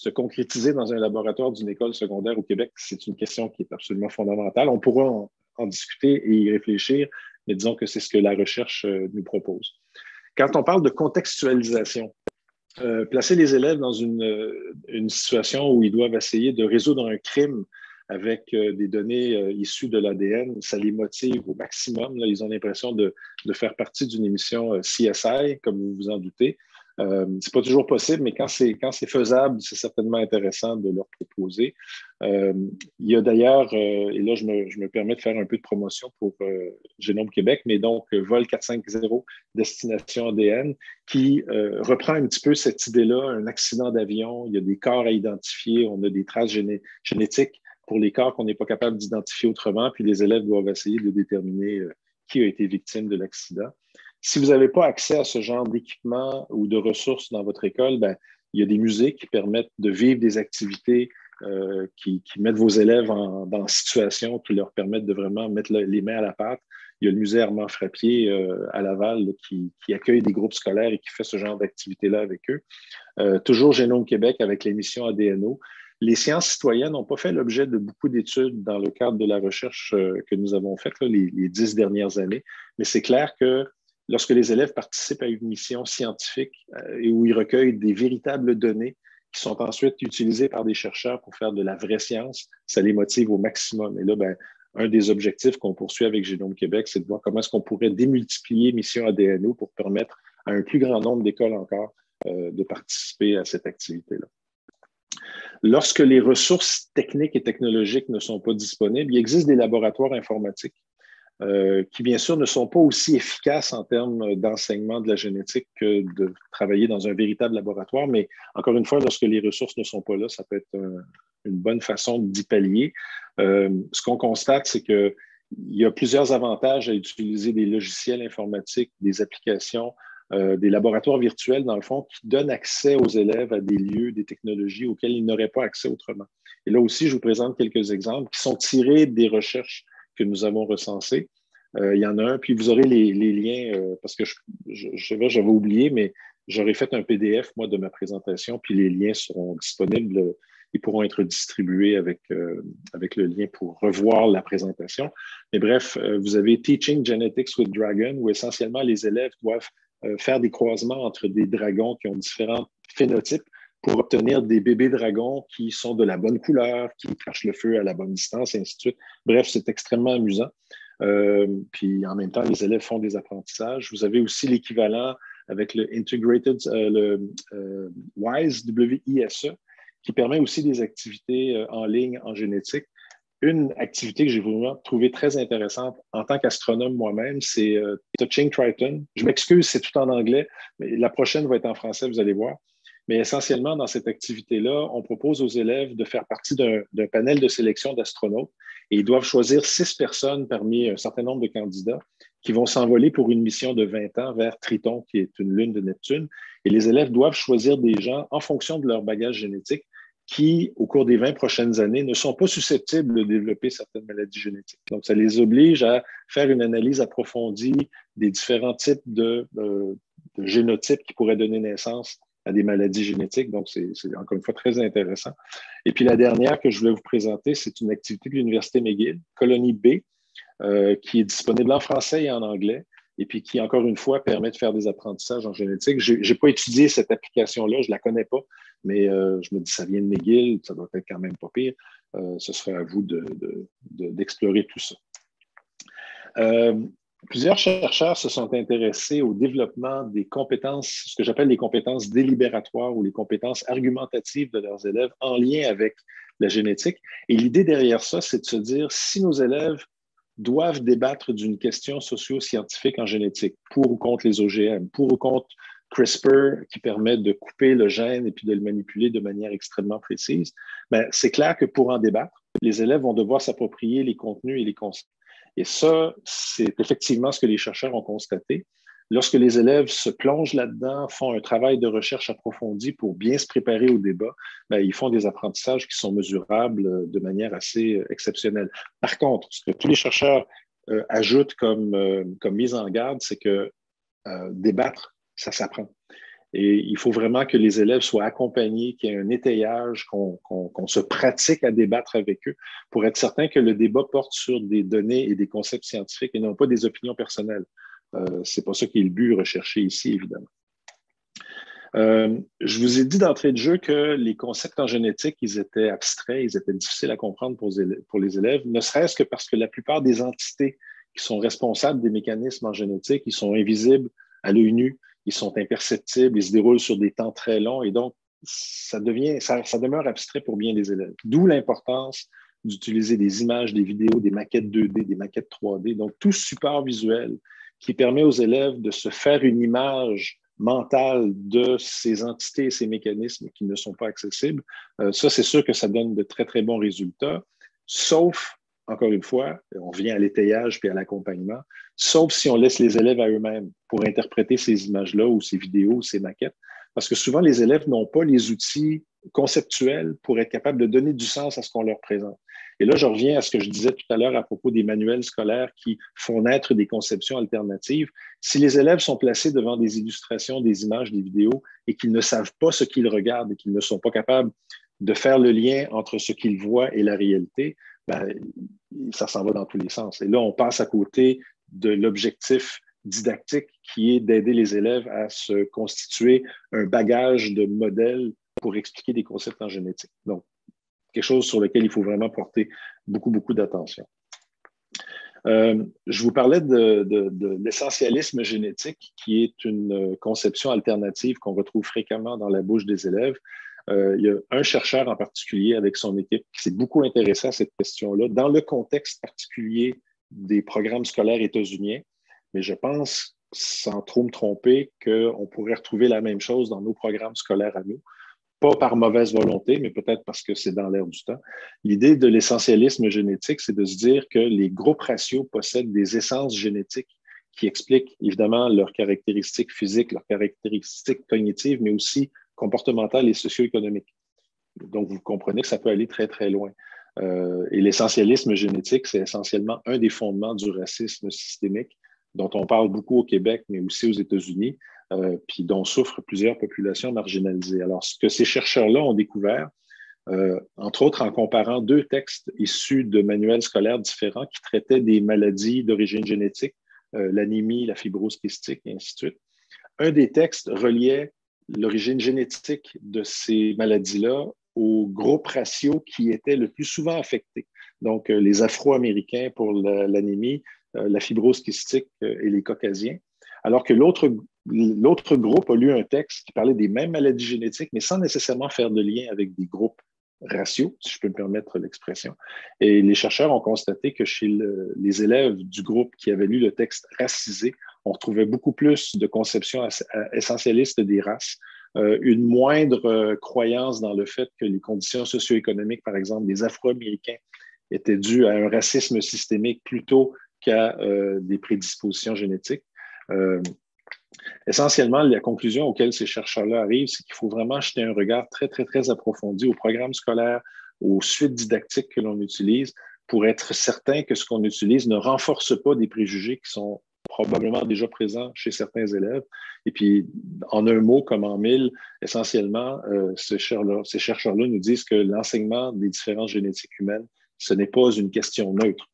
se concrétiser dans un laboratoire d'une école secondaire au Québec, c'est une question qui est absolument fondamentale. On pourra en discuter et y réfléchir, mais disons que c'est ce que la recherche nous propose. Quand on parle de contextualisation, placer les élèves dans une situation où ils doivent essayer de résoudre un crime avec des données issues de l'ADN, ça les motive au maximum. Là, ils ont l'impression de faire partie d'une émission CSI, comme vous vous en doutez. C'est pas toujours possible, mais quand c'est faisable, c'est certainement intéressant de leur proposer. Il y a d'ailleurs, et là je me permets de faire un peu de promotion pour Génome Québec, mais donc Vol 450 Destination ADN, qui reprend un petit peu cette idée-là, un accident d'avion, il y a des corps à identifier, on a des traces génétiques pour les corps qu'on n'est pas capable d'identifier autrement, puis les élèves doivent essayer de déterminer qui a été victime de l'accident. Si vous n'avez pas accès à ce genre d'équipement ou de ressources dans votre école, ben, il y a des musées qui permettent de vivre des activités qui mettent vos élèves dans situation, qui leur permettent de vraiment mettre les mains à la pâte. Il y a le musée Armand Frappier à Laval là, qui accueille des groupes scolaires et qui fait ce genre d'activité-là avec eux. Toujours Génome Québec avec l'émission ADNO. Les sciences citoyennes n'ont pas fait l'objet de beaucoup d'études dans le cadre de la recherche que nous avons faite les 10 dernières années, mais c'est clair que lorsque les élèves participent à une mission scientifique et où ils recueillent des véritables données qui sont ensuite utilisées par des chercheurs pour faire de la vraie science, ça les motive au maximum. Et là, ben, un des objectifs qu'on poursuit avec Génome Québec, c'est de voir comment est-ce qu'on pourrait démultiplier Mission ADNO pour permettre à un plus grand nombre d'écoles encore de participer à cette activité-là. Lorsque les ressources techniques et technologiques ne sont pas disponibles, il existe des laboratoires informatiques qui, bien sûr, ne sont pas aussi efficaces en termes d'enseignement de la génétique que de travailler dans un véritable laboratoire. Mais encore une fois, lorsque les ressources ne sont pas là, ça peut être une bonne façon d'y pallier. Ce qu'on constate, c'est qu'il y a plusieurs avantages à utiliser des logiciels informatiques, des applications, des laboratoires virtuels, dans le fond, qui donnent accès aux élèves à des lieux, des technologies auxquelles ils n'auraient pas accès autrement. Et là aussi, je vous présente quelques exemples qui sont tirés des recherches que nous avons recensées. Il y en a un, puis vous aurez les liens, parce que j'avais oublié, mais j'aurais fait un PDF, moi, de ma présentation, puis les liens seront disponibles. Ils pourront être distribués avec le lien pour revoir la présentation. Mais bref, vous avez Teaching Genetics with Dragon, où essentiellement les élèves doivent faire des croisements entre des dragons qui ont différents phénotypes pour obtenir des bébés dragons qui sont de la bonne couleur, qui cachent le feu à la bonne distance, et ainsi de suite. Bref, c'est extrêmement amusant. Puis en même temps, les élèves font des apprentissages. Vous avez aussi l'équivalent avec le Integrated, WISE, W-I-S-E, qui permet aussi des activités en ligne en génétique. Une activité que j'ai vraiment trouvée très intéressante en tant qu'astronome moi-même, c'est Touching Triton. Je m'excuse, c'est tout en anglais, mais la prochaine va être en français, vous allez voir. Mais essentiellement, dans cette activité-là, on propose aux élèves de faire partie d'un panel de sélection d'astronautes et ils doivent choisir 6 personnes parmi un certain nombre de candidats qui vont s'envoler pour une mission de 20 ans vers Triton, qui est une lune de Neptune. Et les élèves doivent choisir des gens en fonction de leur bagage génétique qui, au cours des 20 prochaines années, ne sont pas susceptibles de développer certaines maladies génétiques. Donc, ça les oblige à faire une analyse approfondie des différents types de génotypes qui pourraient donner naissance à des maladies génétiques. Donc, c'est encore une fois très intéressant. Et puis, la dernière que je voulais vous présenter, c'est une activité de l'Université McGill, Colonie B, qui est disponible en français et en anglais, et puis qui, encore une fois, permet de faire des apprentissages en génétique. Je n'ai pas étudié cette application-là, je ne la connais pas, mais je me dis, ça vient de McGill, ça doit être quand même pas pire. Ce serait à vous d'explorer tout ça. Plusieurs chercheurs se sont intéressés au développement des compétences, ce que j'appelle les compétences délibératoires ou les compétences argumentatives de leurs élèves en lien avec la génétique. Et l'idée derrière ça, c'est de se dire, si nos élèves doivent débattre d'une question socio-scientifique en génétique, pour ou contre les OGM, pour ou contre CRISPR qui permet de couper le gène et puis de le manipuler de manière extrêmement précise, ben, c'est clair que pour en débattre, les élèves vont devoir s'approprier les contenus et les concepts. Et ça, c'est effectivement ce que les chercheurs ont constaté. Lorsque les élèves se plongent là-dedans, font un travail de recherche approfondi pour bien se préparer au débat, ben, ils font des apprentissages qui sont mesurables de manière assez exceptionnelle. Par contre, ce que tous les chercheurs ajoutent comme mise en garde, c'est que débattre, ça s'apprend. Et il faut vraiment que les élèves soient accompagnés, qu'il y ait un étayage, qu'on se pratique à débattre avec eux pour être certain que le débat porte sur des données et des concepts scientifiques et non pas des opinions personnelles. C'est pas ça qui est le but recherché ici, évidemment. Je vous ai dit d'entrée de jeu que les concepts en génétique, ils étaient abstraits, ils étaient difficiles à comprendre pour les élèves, ne serait-ce que parce que la plupart des entités qui sont responsables des mécanismes en génétique, ils sont invisibles à l'œil nu, ils sont imperceptibles, ils se déroulent sur des temps très longs et donc ça demeure abstrait pour bien des élèves. D'où l'importance d'utiliser des images, des vidéos, des maquettes 2D, des maquettes 3D, donc tout support visuel qui permet aux élèves de se faire une image mentale de ces entités et ces mécanismes qui ne sont pas accessibles. Ça, c'est sûr que ça donne de très, très bons résultats, sauf, encore une fois, on vient à l'étayage puis à l'accompagnement, sauf si on laisse les élèves à eux-mêmes pour interpréter ces images-là ou ces vidéos ou ces maquettes, parce que souvent, les élèves n'ont pas les outils conceptuels pour être capables de donner du sens à ce qu'on leur présente. Et là, je reviens à ce que je disais tout à l'heure à propos des manuels scolaires qui font naître des conceptions alternatives. Si les élèves sont placés devant des illustrations, des images, des vidéos et qu'ils ne savent pas ce qu'ils regardent et qu'ils ne sont pas capables de faire le lien entre ce qu'ils voient et la réalité, ben, ça s'en va dans tous les sens. Et là, on passe à côté de l'objectif didactique qui est d'aider les élèves à se constituer un bagage de modèles pour expliquer des concepts en génétique. Donc, quelque chose sur lequel il faut vraiment porter beaucoup, beaucoup d'attention. Je vous parlais de l'essentialisme génétique, qui est une conception alternative qu'on retrouve fréquemment dans la bouche des élèves. Il y a un chercheur en particulier avec son équipe qui s'est beaucoup intéressé à cette question-là dans le contexte particulier des programmes scolaires états-uniens, mais je pense, sans trop me tromper, qu'on pourrait retrouver la même chose dans nos programmes scolaires à nous. Pas par mauvaise volonté, mais peut-être parce que c'est dans l'air du temps. L'idée de l'essentialisme génétique, c'est de se dire que les groupes raciaux possèdent des essences génétiques qui expliquent évidemment leurs caractéristiques physiques, leurs caractéristiques cognitives, mais aussi comportementales et socio-économiques. Donc, vous comprenez que ça peut aller très, très loin. Et l'essentialisme génétique, c'est essentiellement un des fondements du racisme systémique dont on parle beaucoup au Québec, mais aussi aux États-Unis, puis dont souffrent plusieurs populations marginalisées. Alors, ce que ces chercheurs-là ont découvert, entre autres en comparant deux textes issus de manuels scolaires différents qui traitaient des maladies d'origine génétique, l'anémie, la fibrose kystique, et ainsi de suite. Un des textes reliait l'origine génétique de ces maladies-là aux groupes raciaux qui étaient le plus souvent affectés. Donc, les Afro-Américains pour l'anémie, la fibrose kystique et les Caucasiens. Alors que l'autre groupe a lu un texte qui parlait des mêmes maladies génétiques, mais sans nécessairement faire de lien avec des groupes raciaux, si je peux me permettre l'expression. Et les chercheurs ont constaté que chez les élèves du groupe qui avaient lu le texte racisé, on retrouvait beaucoup plus de conceptions essentialistes des races, une moindre croyance dans le fait que les conditions socio-économiques, par exemple, des Afro-Américains, étaient dues à un racisme systémique plutôt qu'à des prédispositions génétiques. Essentiellement, la conclusion auquel ces chercheurs-là arrivent, c'est qu'il faut vraiment jeter un regard très, très, très approfondi au programme scolaire, aux suites didactiques que l'on utilise pour être certain que ce qu'on utilise ne renforce pas des préjugés qui sont probablement déjà présents chez certains élèves. Et puis, en un mot comme en mille, essentiellement, ces chercheurs-là nous disent que l'enseignement des différences génétiques humaines, ce n'est pas une question neutre.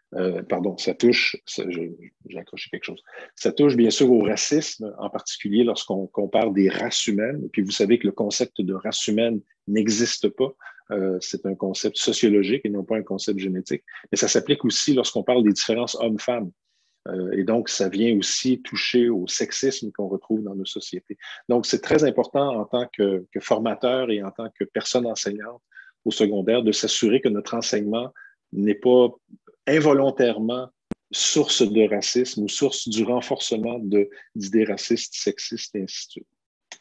Ça touche, j'ai accroché quelque chose, ça touche bien sûr au racisme, en particulier lorsqu'on compare des races humaines. Et puis vous savez que le concept de race humaine n'existe pas. C'est un concept sociologique et non pas un concept génétique. Mais ça s'applique aussi lorsqu'on parle des différences hommes-femmes. Et donc, ça vient aussi toucher au sexisme qu'on retrouve dans nos sociétés. Donc, c'est très important en tant que formateur et en tant que personne enseignante au secondaire de s'assurer que notre enseignement n'est pas involontairement source de racisme ou source du renforcement d'idées racistes, sexistes, et ainsi de suite.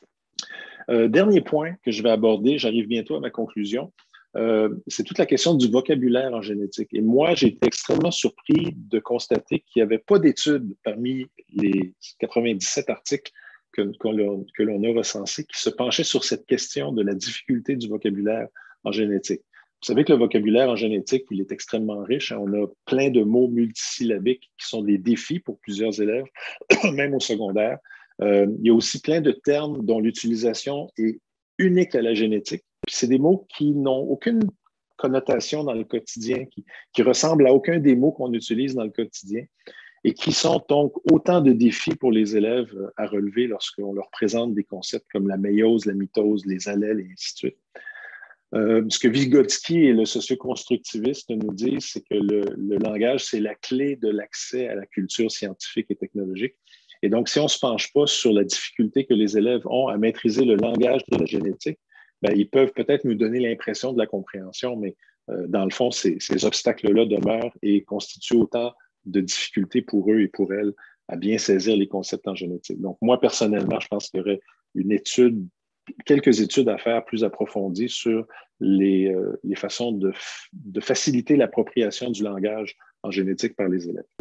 Dernier point que je vais aborder, j'arrive bientôt à ma conclusion, c'est toute la question du vocabulaire en génétique. Et moi, j'ai été extrêmement surpris de constater qu'il n'y avait pas d'études parmi les 97 articles que l'on a recensés qui se penchaient sur cette question de la difficulté du vocabulaire en génétique. Vous savez que le vocabulaire en génétique, il est extrêmement riche. On a plein de mots multisyllabiques qui sont des défis pour plusieurs élèves, même au secondaire. Il y a aussi plein de termes dont l'utilisation est unique à la génétique. Puis c'est des mots qui n'ont aucune connotation dans le quotidien, qui ressemblent à aucun des mots qu'on utilise dans le quotidien et qui sont donc autant de défis pour les élèves à relever lorsqu'on leur présente des concepts comme la méiose, la mitose, les allèles et ainsi de suite. Ce que Vygotsky et le socioconstructiviste nous disent, c'est que le langage, c'est la clé de l'accès à la culture scientifique et technologique. Et donc, si on ne se penche pas sur la difficulté que les élèves ont à maîtriser le langage de la génétique, ben, ils peuvent peut-être nous donner l'impression de la compréhension, mais dans le fond, ces obstacles-là demeurent et constituent autant de difficultés pour eux et pour elles à bien saisir les concepts en génétique. Donc, moi, personnellement, je pense qu'il y aurait quelques études à faire plus approfondies sur les façons de faciliter l'appropriation du langage en génétique par les élèves.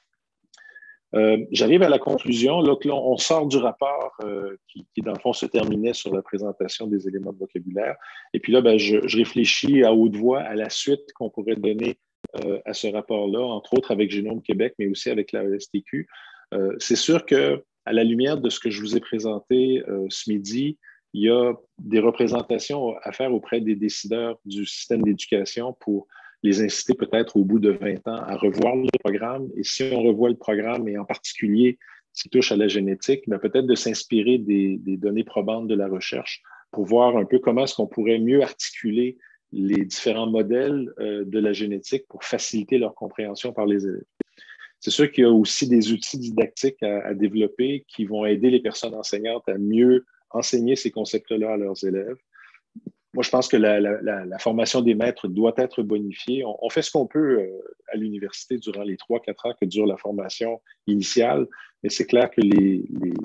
J'arrive à la conclusion. Là, on sort du rapport qui, dans le fond, se terminait sur la présentation des éléments de vocabulaire. Et puis là, ben, je réfléchis à haute voix à la suite qu'on pourrait donner à ce rapport-là, entre autres avec Génome Québec, mais aussi avec la ESTQ. C'est sûr qu'à la lumière de ce que je vous ai présenté ce midi, il y a des représentations à faire auprès des décideurs du système d'éducation pour les inciter peut-être au bout de 20 ans à revoir le programme. Et si on revoit le programme, et en particulier ce qui touche à la génétique, ben peut-être de s'inspirer des données probantes de la recherche pour voir un peu comment est-ce qu'on pourrait mieux articuler les différents modèles de la génétique pour faciliter leur compréhension par les élèves. C'est sûr qu'il y a aussi des outils didactiques à développer qui vont aider les personnes enseignantes à mieux enseigner ces concepts-là à leurs élèves. Moi, je pense que la formation des maîtres doit être bonifiée. On fait ce qu'on peut à l'université durant les 3-4 ans que dure la formation initiale, mais c'est clair que les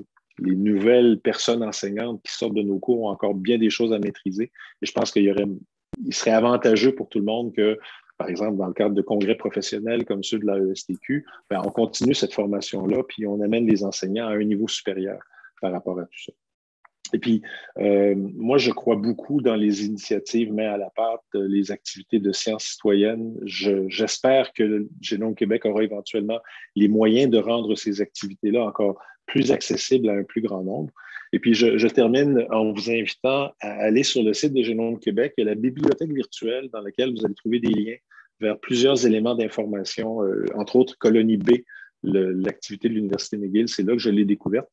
nouvelles personnes enseignantes qui sortent de nos cours ont encore bien des choses à maîtriser. Et je pense qu'il serait avantageux pour tout le monde que, par exemple, dans le cadre de congrès professionnels comme ceux de la ESTQ, ben, on continue cette formation-là, puis on amène les enseignants à un niveau supérieur par rapport à tout ça. Et puis, moi, je crois beaucoup dans les initiatives main à la pâte, les activités de sciences citoyennes. J'espère que le Génome Québec aura éventuellement les moyens de rendre ces activités-là encore plus accessibles à un plus grand nombre. Et puis, je termine en vous invitant à aller sur le site de Génome Québec. Il y a la bibliothèque virtuelle dans laquelle vous allez trouver des liens vers plusieurs éléments d'information, entre autres Colonie B, l'activité de l'Université McGill. C'est là que je l'ai découverte.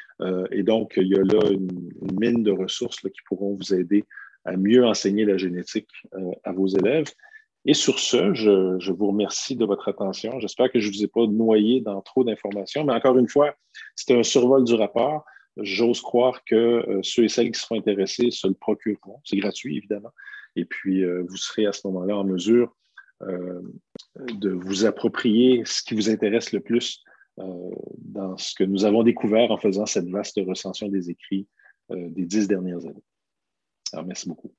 Et donc, il y a là une mine de ressources là, qui pourront vous aider à mieux enseigner la génétique à vos élèves. Et sur ce, je vous remercie de votre attention. J'espère que je ne vous ai pas noyé dans trop d'informations, mais encore une fois, c'était un survol du rapport. J'ose croire que ceux et celles qui seront intéressés se le procureront. C'est gratuit, évidemment. Et puis, vous serez à ce moment-là en mesure de vous approprier ce qui vous intéresse le plus dans ce que nous avons découvert en faisant cette vaste recension des écrits des 10 dernières années. Alors, merci beaucoup.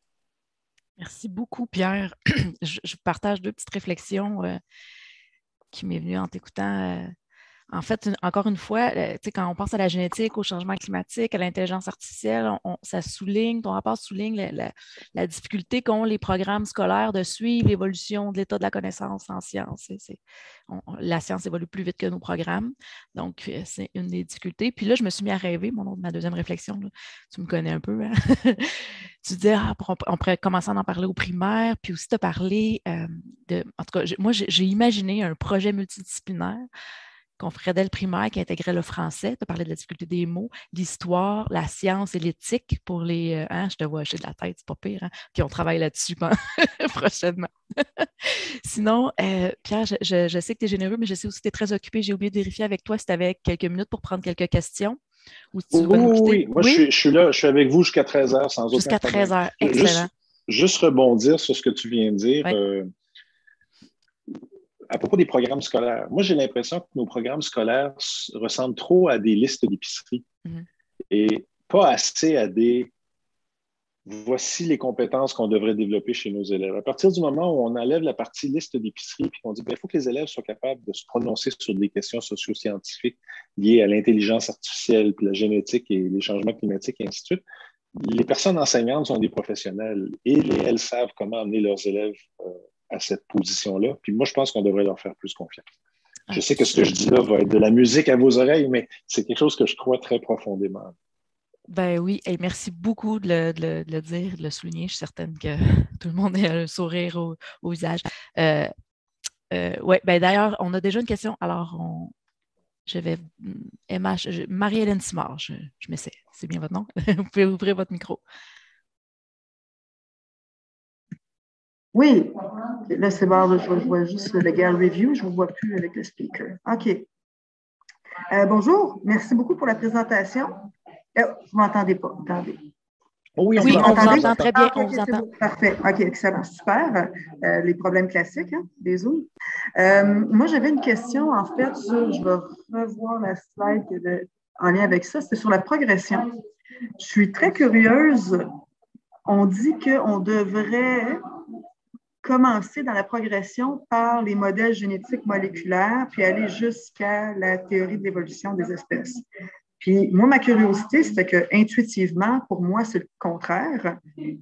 Merci beaucoup, Pierre. Je partage deux petites réflexions qui m'est venues en t'écoutant. En fait, encore une fois, quand on pense à la génétique, au changement climatique, à l'intelligence artificielle, ça souligne, ton rapport souligne la difficulté qu'ont les programmes scolaires de suivre l'évolution de l'état de la connaissance en sciences. La science évolue plus vite que nos programmes. Donc, c'est une des difficultés. Puis là, je me suis mis à rêver, ma deuxième réflexion, là, tu me connais un peu, hein? Tu dis, on pourrait commencer à en parler au primaire, puis aussi te parler en tout cas, moi, j'ai imaginé un projet multidisciplinaire qu'on ferait dès le primaire, qui intégrait le français. Tu as parlé de la difficulté des mots, l'histoire, la science et l'éthique pour les... je te vois hocher de la tête, c'est pas pire. Hein? Puis on travaille là-dessus prochainement. Sinon, Pierre, je sais que tu es généreux, mais je sais aussi que tu es très occupé. J'ai oublié de vérifier avec toi si tu avais quelques minutes pour prendre quelques questions. Ou si tu veux nous quitter. Oui. Moi, je suis là, je suis avec vous jusqu'à 13h sans aucun jusqu'à problème. 13h, excellent. Juste rebondir sur ce que tu viens de dire. Oui. À propos des programmes scolaires, moi, j'ai l'impression que nos programmes scolaires ressemblent trop à des listes d'épicerie et pas assez à des voici les compétences qu'on devrait développer chez nos élèves. À partir du moment où on enlève la partie liste d'épicerie et qu'on dit il faut que les élèves soient capables de se prononcer sur des questions socio-scientifiques liées à l'intelligence artificielle, puis la génétique et les changements climatiques, et ainsi de suite, les personnes enseignantes sont des professionnels et elles savent comment amener leurs élèves à cette position-là. Puis moi, je pense qu'on devrait leur faire plus confiance. Je sais que ce que je dis là va être de la musique à vos oreilles, mais c'est quelque chose que je crois très profondément. Ben oui, et merci beaucoup de le dire, de le souligner. Je suis certaine que tout le monde a un sourire au visage. Oui, ben d'ailleurs, on a déjà une question. Alors, je vais. Marie-Hélène Simard, je m'essaie. C'est bien votre nom? Vous pouvez ouvrir votre micro. Oui, là c'est bon, je vois juste le gars review, je ne vous vois plus avec le speaker. OK. Bonjour, merci beaucoup pour la présentation. Vous ne m'entendez pas, attendez. Oui, Oui, on vous entend très bien. On vous entend. Parfait. OK, excellent, super. Les problèmes classiques des Zooms. Moi, j'avais une question, en fait, je vais revoir la slide en lien avec ça, c'est sur la progression. Je suis très curieuse. On dit qu'on devrait commencer dans la progression par les modèles génétiques moléculaires, puis aller jusqu'à la théorie de l'évolution des espèces. Puis moi, ma curiosité, c'était que intuitivement, pour moi, c'est le contraire.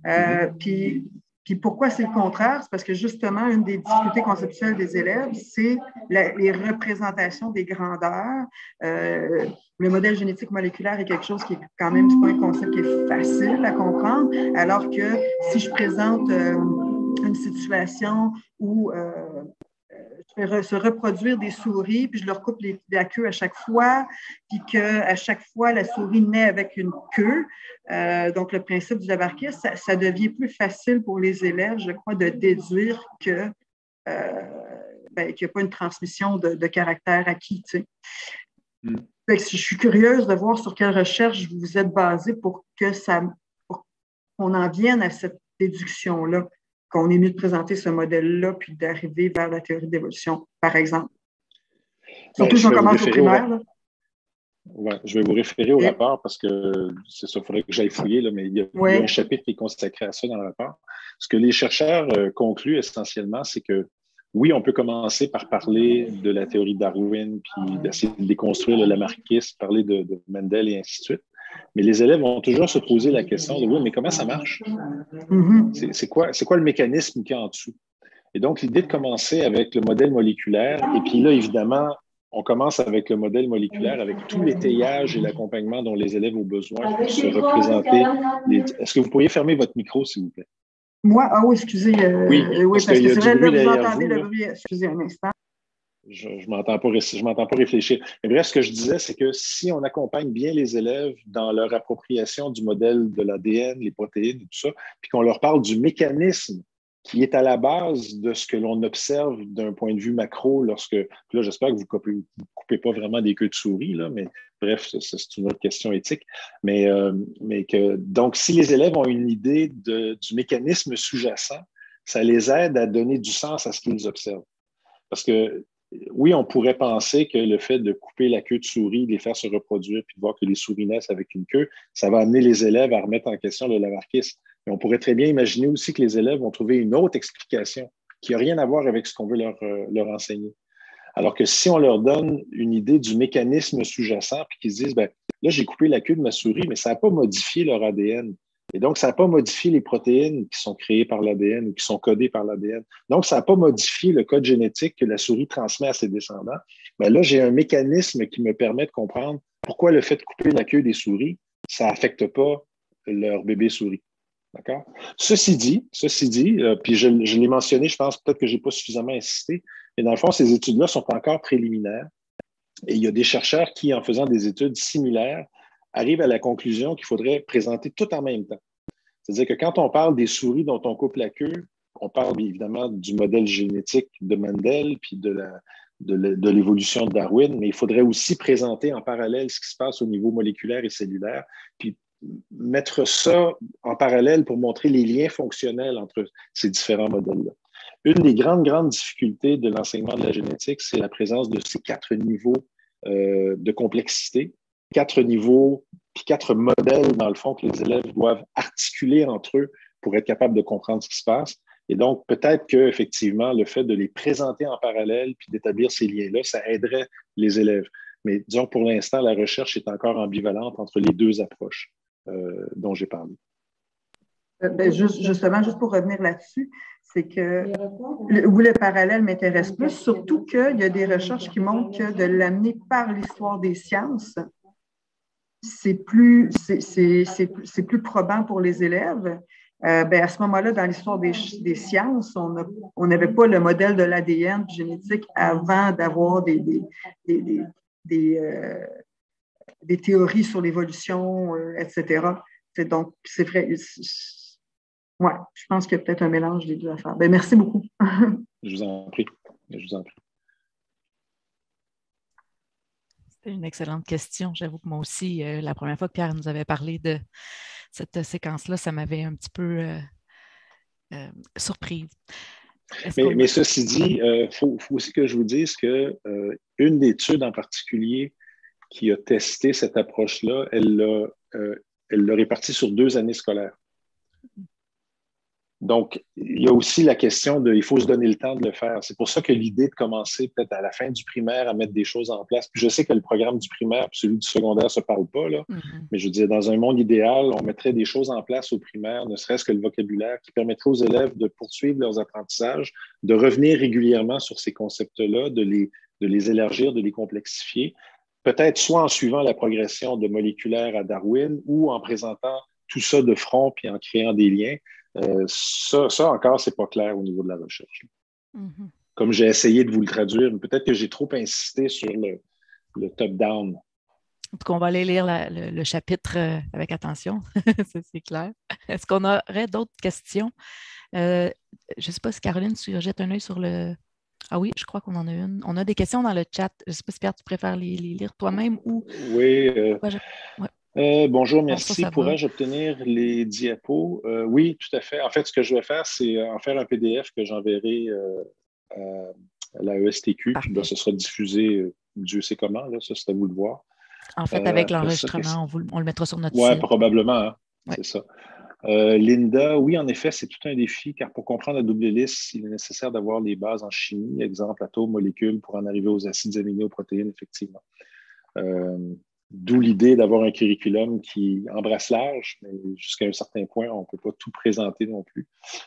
Puis pourquoi c'est le contraire? C'est parce que justement, une des difficultés conceptuelles des élèves, c'est les représentations des grandeurs. Le modèle génétique moléculaire est quelque chose qui est quand même, c'est pas un concept qui est facile à comprendre, alors que si je présente une situation où je fais se reproduire des souris, puis je leur coupe la queue à chaque fois, puis qu'à chaque fois, la souris naît avec une queue. Donc, le principe du Lamarckis, ça devient plus facile pour les élèves, je crois, de déduire qu'il n'y a pas une transmission de caractère acquis. Tu sais. Je suis curieuse de voir sur quelle recherche vous vous êtes basé pour qu'on en vienne à cette déduction-là, qu'on est mieux de présenter ce modèle-là puis d'arriver vers la théorie d'évolution, par exemple. Surtout si on commence au primaire. Ouais, je vais vous référer au rapport parce que c'est ça, il faudrait que j'aille fouiller, là, mais il y a un chapitre qui est consacré à ça dans le rapport. Ce que les chercheurs concluent essentiellement, c'est que oui, on peut commencer par parler de la théorie de Darwin, puis d'essayer de déconstruire le Lamarckisme, parler de Mendel et ainsi de suite. Mais les élèves vont toujours se poser la question de oui, mais comment ça marche? C'est quoi le mécanisme qu'il y a en dessous? Et donc, l'idée de commencer avec le modèle moléculaire, et puis là, évidemment, on commence avec le modèle moléculaire, avec tout l'étayage et l'accompagnement dont les élèves ont besoin pour se représenter. Est-ce que vous pourriez fermer votre micro, s'il vous plaît? Moi? Ah oui, excusez. Oui, parce que c'est vrai, là, vous entendez le bruit. Excusez un instant. Je ne m'entends pas réfléchir. Mais bref, ce que je disais, c'est que si on accompagne bien les élèves dans leur appropriation du modèle de l'ADN, les protéines et tout ça, puis qu'on leur parle du mécanisme qui est à la base de ce que l'on observe d'un point de vue macro lorsque, là, j'espère que vous ne coupez pas vraiment des queues de souris, là, mais bref, c'est une autre question éthique. Donc, si les élèves ont une idée du mécanisme sous-jacent, ça les aide à donner du sens à ce qu'ils observent. Parce que oui, on pourrait penser que le fait de couper la queue de souris, de les faire se reproduire, puis de voir que les souris naissent avec une queue, ça va amener les élèves à remettre en question le Lamarckisme. Mais on pourrait très bien imaginer aussi que les élèves vont trouver une autre explication qui n'a rien à voir avec ce qu'on veut leur enseigner. Alors que si on leur donne une idée du mécanisme sous-jacent, puis qu'ils se disent, ben, là, j'ai coupé la queue de ma souris, mais ça n'a pas modifié leur ADN. Et donc, ça n'a pas modifié les protéines qui sont créées par l'ADN ou qui sont codées par l'ADN. Donc, ça n'a pas modifié le code génétique que la souris transmet à ses descendants. Mais là, j'ai un mécanisme qui me permet de comprendre pourquoi le fait de couper la queue des souris, ça n'affecte pas leur bébé souris. D'accord? Ceci dit, puis je l'ai mentionné, je pense peut-être que je n'ai pas suffisamment insisté, mais dans le fond, ces études-là sont encore préliminaires. Et il y a des chercheurs qui, en faisant des études similaires, arrivent à la conclusion qu'il faudrait présenter tout en même temps. C'est-à-dire que quand on parle des souris dont on coupe la queue, on parle évidemment du modèle génétique de Mendel puis de l'évolution de Darwin, mais il faudrait aussi présenter en parallèle ce qui se passe au niveau moléculaire et cellulaire, puis mettre ça en parallèle pour montrer les liens fonctionnels entre ces différents modèles-là. Une des grandes difficultés de l'enseignement de la génétique, c'est la présence de ces 4 niveaux de complexité, 4 niveaux, puis 4 modèles, dans le fond, que les élèves doivent articuler entre eux pour être capables de comprendre ce qui se passe. Et donc, peut-être qu'effectivement, le fait de les présenter en parallèle puis d'établir ces liens-là, ça aiderait les élèves. Mais disons, pour l'instant, la recherche est encore ambivalente entre les deux approches dont j'ai parlé. Justement, juste pour revenir là-dessus, c'est que le parallèle m'intéresse plus, surtout qu'il y a des recherches qui montrent que de l'amener par l'histoire des sciences, c'est plus probant pour les élèves. À ce moment-là, dans l'histoire des sciences, on n'avait pas le modèle de l'ADN génétique avant d'avoir des théories sur l'évolution, etc. Donc, c'est vrai. Ouais, je pense qu'il y a peut-être un mélange des deux affaires. Merci beaucoup. Je vous en prie. Je vous en prie. C'était une excellente question. J'avoue que moi aussi, la première fois que Pierre nous avait parlé de cette séquence-là, ça m'avait un petit peu surprise. Mais ceci dit, faut aussi que je vous dise qu'une étude en particulier qui a testé cette approche-là, elle l'a répartie sur 2 années scolaires. Donc, il y a aussi la question il faut se donner le temps de le faire. C'est pour ça que l'idée de commencer peut-être à la fin du primaire à mettre des choses en place. Puis je sais que le programme du primaire et celui du secondaire ne se parlent pas, là. Mais je veux dire, dans un monde idéal, on mettrait des choses en place au primaire, ne serait-ce que le vocabulaire, qui permettrait aux élèves de poursuivre leurs apprentissages, de revenir régulièrement sur ces concepts-là, de les élargir, de les complexifier, peut-être soit en suivant la progression de moléculaire à Darwin ou en présentant tout ça de front puis en créant des liens. Ça encore, c'est pas clair au niveau de la recherche. Comme j'ai essayé de vous le traduire, peut-être que j'ai trop insisté sur le top-down. En tout cas, on va aller lire le chapitre avec attention, c'est clair. Est-ce qu'on aurait d'autres questions? Je ne sais pas si Caroline, tu jettes un œil sur le... Ah oui, je crois qu'on en a une. On a des questions dans le chat. Je ne sais pas si Pierre, tu préfères les lire toi-même ou... Oui. Ouais. Bonjour, merci. Pourrais-je obtenir les diapos? Oui, tout à fait. En fait, ce que je vais faire, c'est en faire un PDF que j'enverrai à la ESTQ. Puis ce sera diffusé, Dieu sait comment, là, ça, c'est à vous de voir. En fait, avec l'enregistrement, on le mettra sur notre site. Oui, site. probablement, hein? Ouais. C'est ça. Linda, oui, en effet, c'est tout un défi, car pour comprendre la double hélice, il est nécessaire d'avoir les bases en chimie, exemple atomes, molécules, pour en arriver aux acides aminés, aux protéines, effectivement. D'où l'idée d'avoir un curriculum qui embrasse large, mais jusqu'à un certain point, on ne peut pas tout présenter non plus.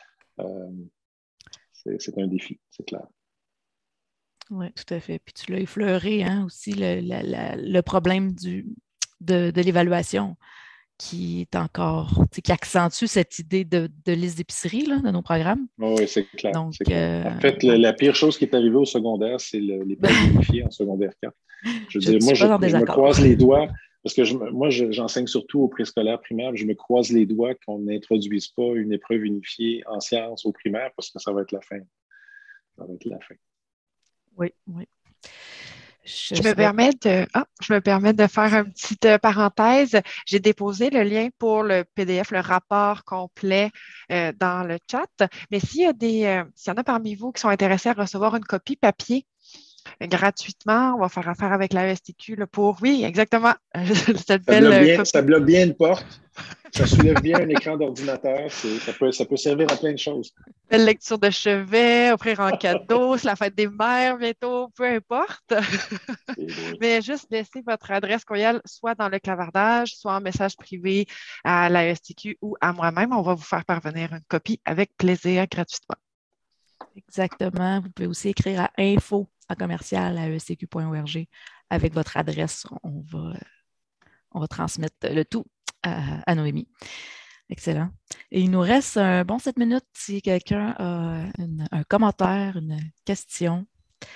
C'est un défi, c'est clair. Oui, tout à fait. Puis tu l'as effleuré, hein, aussi, le problème de l'évaluation qui est encore, qui accentue cette idée de liste d'épicerie de nos programmes. Oui, c'est clair. Donc, en fait, la pire chose qui est arrivée au secondaire, c'est les preuves unifiées en secondaire 4. Je veux dire, moi, je me croise les doigts, parce que moi, j'enseigne surtout au préscolaire primaire, je me croise les doigts qu'on n'introduise pas une épreuve unifiée en sciences au primaire, parce que ça va être la fin. Ça va être la fin. Oui, oui. Je me permets de faire une petite parenthèse. J'ai déposé le lien pour le PDF, le rapport complet dans le chat. Mais s'il y en a parmi vous qui sont intéressés à recevoir une copie papier gratuitement, on va faire affaire avec la ESTQ pour... Oui, exactement. Ça bloque bien une porte. Ça soulève bien un écran d'ordinateur. Ça peut servir à plein de choses. Belle lecture de chevet, offrir en cadeau, c'est la fête des mères bientôt, peu importe. Mais juste laissez votre adresse courriel soit dans le clavardage, soit en message privé à la ESTQ ou à moi-même. On va vous faire parvenir une copie avec plaisir gratuitement. Exactement. Vous pouvez aussi écrire à info@estq.org avec votre adresse. On va transmettre le tout à Noémie. Excellent. Et il nous reste un bon 7 minutes si quelqu'un a un commentaire, une question.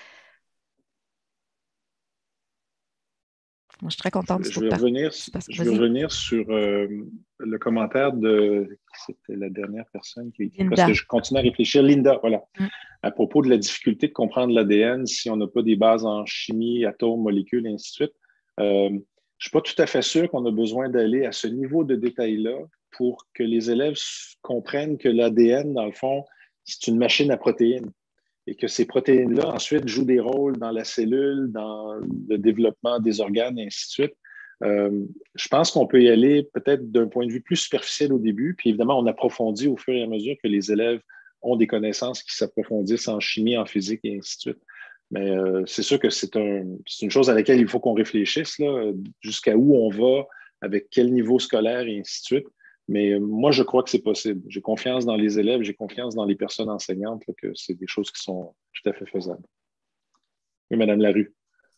Moi, je suis très contente. Je vais revenir sur le commentaire c'était la dernière personne qui a écrit, parce que je continue à réfléchir. Linda, voilà. À propos de la difficulté de comprendre l'ADN si on n'a pas des bases en chimie, atomes, molécules, et ainsi de suite. Je ne suis pas tout à fait sûr qu'on a besoin d'aller à ce niveau de détail-là pour que les élèves comprennent que l'ADN, dans le fond, c'est une machine à protéines et que ces protéines-là, ensuite, jouent des rôles dans la cellule, dans le développement des organes, et ainsi de suite. Je pense qu'on peut y aller peut-être d'un point de vue plus superficiel au début, puis évidemment, on approfondit au fur et à mesure que les élèves ont des connaissances qui s'approfondissent en chimie, en physique, et ainsi de suite. Mais c'est sûr que c'est une chose à laquelle il faut qu'on réfléchisse, là, jusqu'à où on va, avec quel niveau scolaire, et ainsi de suite. Mais moi, je crois que c'est possible. J'ai confiance dans les élèves, j'ai confiance dans les personnes enseignantes, là, que c'est des choses qui sont tout à fait faisables. Oui, Madame Larue.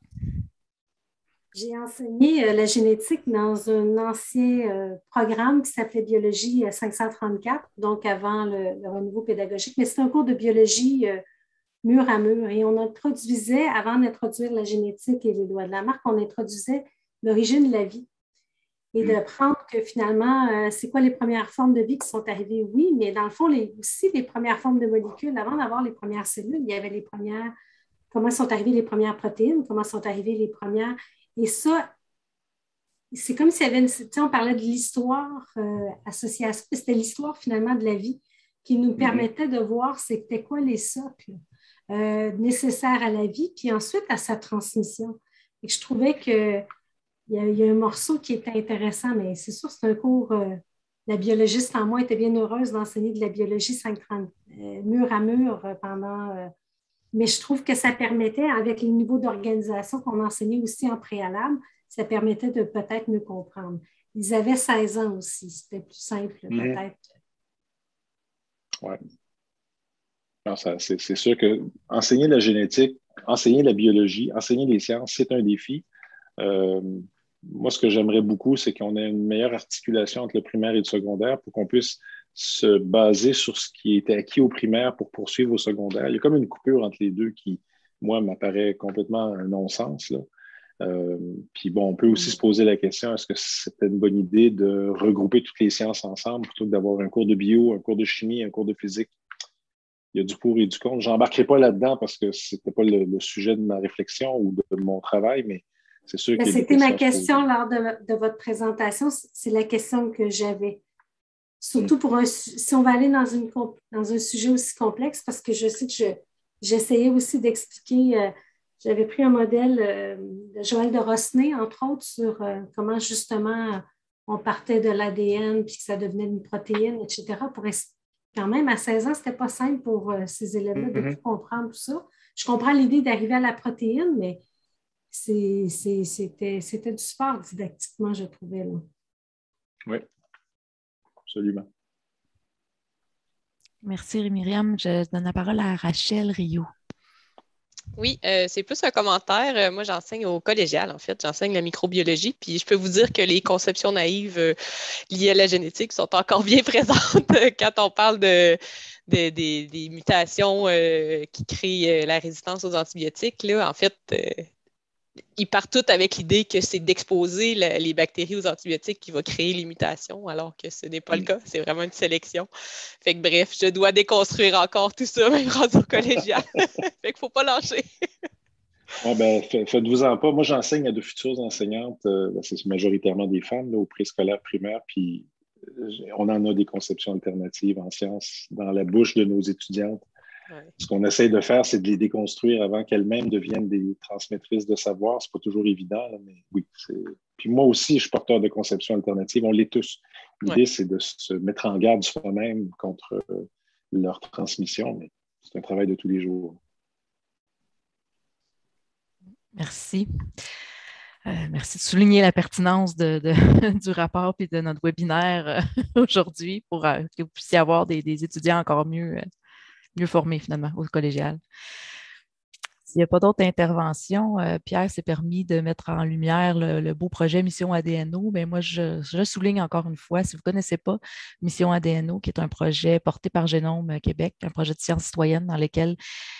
J'ai enseigné la génétique dans un ancien programme qui s'appelait Biologie 534, donc avant le renouveau pédagogique, mais c'est un cours de biologie mur à mur. Et on introduisait, avant d'introduire la génétique et les lois de Lamarck, on introduisait l'origine de la vie. Et de prendre que finalement, c'est quoi les premières formes de vie qui sont arrivées? Oui, mais dans le fond, aussi les premières formes de molécules, avant d'avoir les premières cellules, il y avait les premières, comment sont arrivées les premières protéines, comment sont arrivées les premières. Et ça, c'est comme s'il y avait on parlait de l'histoire associée à ça, c'était l'histoire finalement de la vie qui nous permettait de voir c'était quoi les socles nécessaires à la vie, puis ensuite à sa transmission. Et je trouvais qu'il y a un morceau qui était intéressant, mais c'est sûr, c'est un cours, la biologiste en moi était bien heureuse d'enseigner de la biologie 530, mur à mur pendant... mais je trouve que ça permettait, avec les niveaux d'organisation qu'on enseignait aussi en préalable, ça permettait de peut-être mieux comprendre. Ils avaient 16 ans aussi, c'était plus simple peut-être. Oui. C'est sûr que enseigner la génétique, enseigner la biologie, enseigner les sciences, c'est un défi. Moi, ce que j'aimerais beaucoup, c'est qu'on ait une meilleure articulation entre le primaire et le secondaire pour qu'on puisse se baser sur ce qui était acquis au primaire pour poursuivre au secondaire. Il y a comme une coupure entre les deux qui, moi, m'apparaît complètement un non-sens, là. Puis bon, on peut aussi se poser la question, est-ce que c'était une bonne idée de regrouper toutes les sciences ensemble plutôt que d'avoir un cours de bio, un cours de chimie, un cours de physique? Il y a du pour et du contre. Je n'embarquerai pas là-dedans parce que ce n'était pas le sujet de ma réflexion ou de mon travail, mais c'est sûr que... C'était ma question lors de votre présentation. C'est la question que j'avais. Surtout si on va aller dans un sujet aussi complexe, parce que je sais que j'essayais aussi d'expliquer... j'avais pris un modèle de Joël de Rosnay, entre autres, sur comment justement on partait de l'ADN puis que ça devenait une protéine, etc. Quand même, à 16 ans, ce n'était pas simple pour ces élèves-là de tout comprendre tout ça. Je comprends l'idée d'arriver à la protéine, mais c'était du sport didactiquement, je trouvais. Là. Oui, absolument. Merci, Myriam. Je donne la parole à Rachel Rio. Oui, c'est plus un commentaire. Moi, j'enseigne au collégial, en fait. J'enseigne la microbiologie. Puis je peux vous dire que les conceptions naïves liées à la génétique sont encore bien présentes quand on parle des mutations qui créent la résistance aux antibiotiques. Là, en fait, ils partent tous avec l'idée que c'est d'exposer les bactéries aux antibiotiques qui va créer les mutations, alors que ce n'est pas le cas. C'est vraiment une sélection. Fait que bref, je dois déconstruire encore tout ça, même rendu au collégial. Fait qu'il ne faut pas lâcher. Faites-vous-en pas. Moi, j'enseigne à de futures enseignantes. C'est majoritairement des femmes là, au préscolaire primaire. Puis on en a des conceptions alternatives en sciences dans la bouche de nos étudiantes. Ouais. Ce qu'on essaie de faire, c'est de les déconstruire avant qu'elles-mêmes deviennent des transmettrices de savoir. C'est pas toujours évident, là, mais oui. Puis moi aussi, je suis porteur de conceptions alternatives. On l'est tous. L'idée, c'est de se mettre en garde soi-même contre leur transmission, mais c'est un travail de tous les jours. Merci. Merci de souligner la pertinence du rapport et de notre webinaire aujourd'hui pour que vous puissiez avoir des étudiants encore mieux formés finalement au collégial. S'il n'y a pas d'autres interventions, Pierre s'est permis de mettre en lumière le beau projet Mission ADNO. Mais moi, je souligne encore une fois, si vous ne connaissez pas Mission ADNO, qui est un projet porté par Génome Québec, un projet de sciences citoyennes dans lequel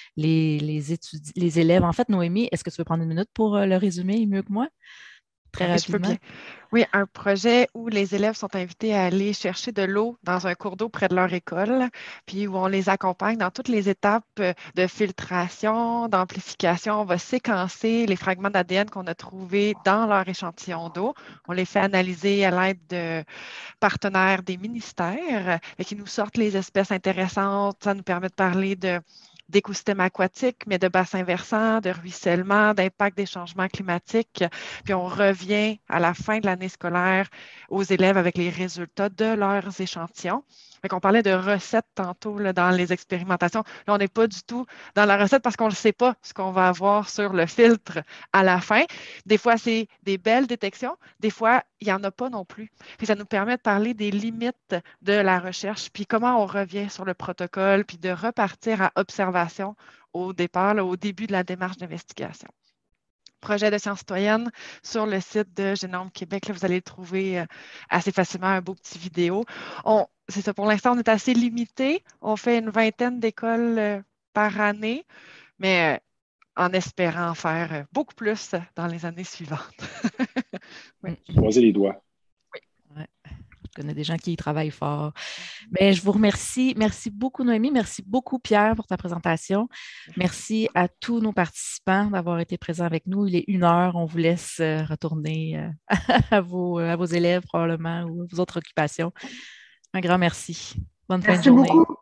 les élèves... En fait, Noémie, est-ce que tu veux prendre une minute pour le résumer mieux que moi? Très rapidement. Je peux bien. Oui, un projet où les élèves sont invités à aller chercher de l'eau dans un cours d'eau près de leur école, puis où on les accompagne dans toutes les étapes de filtration, d'amplification. On va séquencer les fragments d'ADN qu'on a trouvés dans leur échantillon d'eau. On les fait analyser à l'aide de partenaires des ministères qui nous sortent les espèces intéressantes. Ça nous permet de parler d'écosystèmes aquatiques, mais de bassins versants, de ruissellement, d'impact des changements climatiques. Puis on revient à la fin de l'année scolaire aux élèves avec les résultats de leurs échantillons. On parlait de recettes tantôt là, dans les expérimentations. Là, on n'est pas du tout dans la recette parce qu'on ne sait pas ce qu'on va avoir sur le filtre à la fin. Des fois, c'est des belles détections. Des fois, il n'y en a pas non plus. Puis ça nous permet de parler des limites de la recherche, puis comment on revient sur le protocole, puis de repartir à observation au départ, là, au début de la démarche d'investigation. Projet de sciences citoyennes sur le site de Génome Québec. Là, vous allez le trouver assez facilement, un beau petit vidéo. C'est ça, pour l'instant, on est assez limité. On fait une 20aine d'écoles par année, mais en espérant faire beaucoup plus dans les années suivantes. Oui. Croisez les doigts. Oui. Ouais. Je connais des gens qui y travaillent fort. Mais je vous remercie. Merci beaucoup, Noémie. Merci beaucoup, Pierre, pour ta présentation. Merci à tous nos participants d'avoir été présents avec nous. Il est 1h. On vous laisse retourner à vos élèves, probablement, ou à vos autres occupations. Un grand merci. Bonne fin de journée. Merci beaucoup.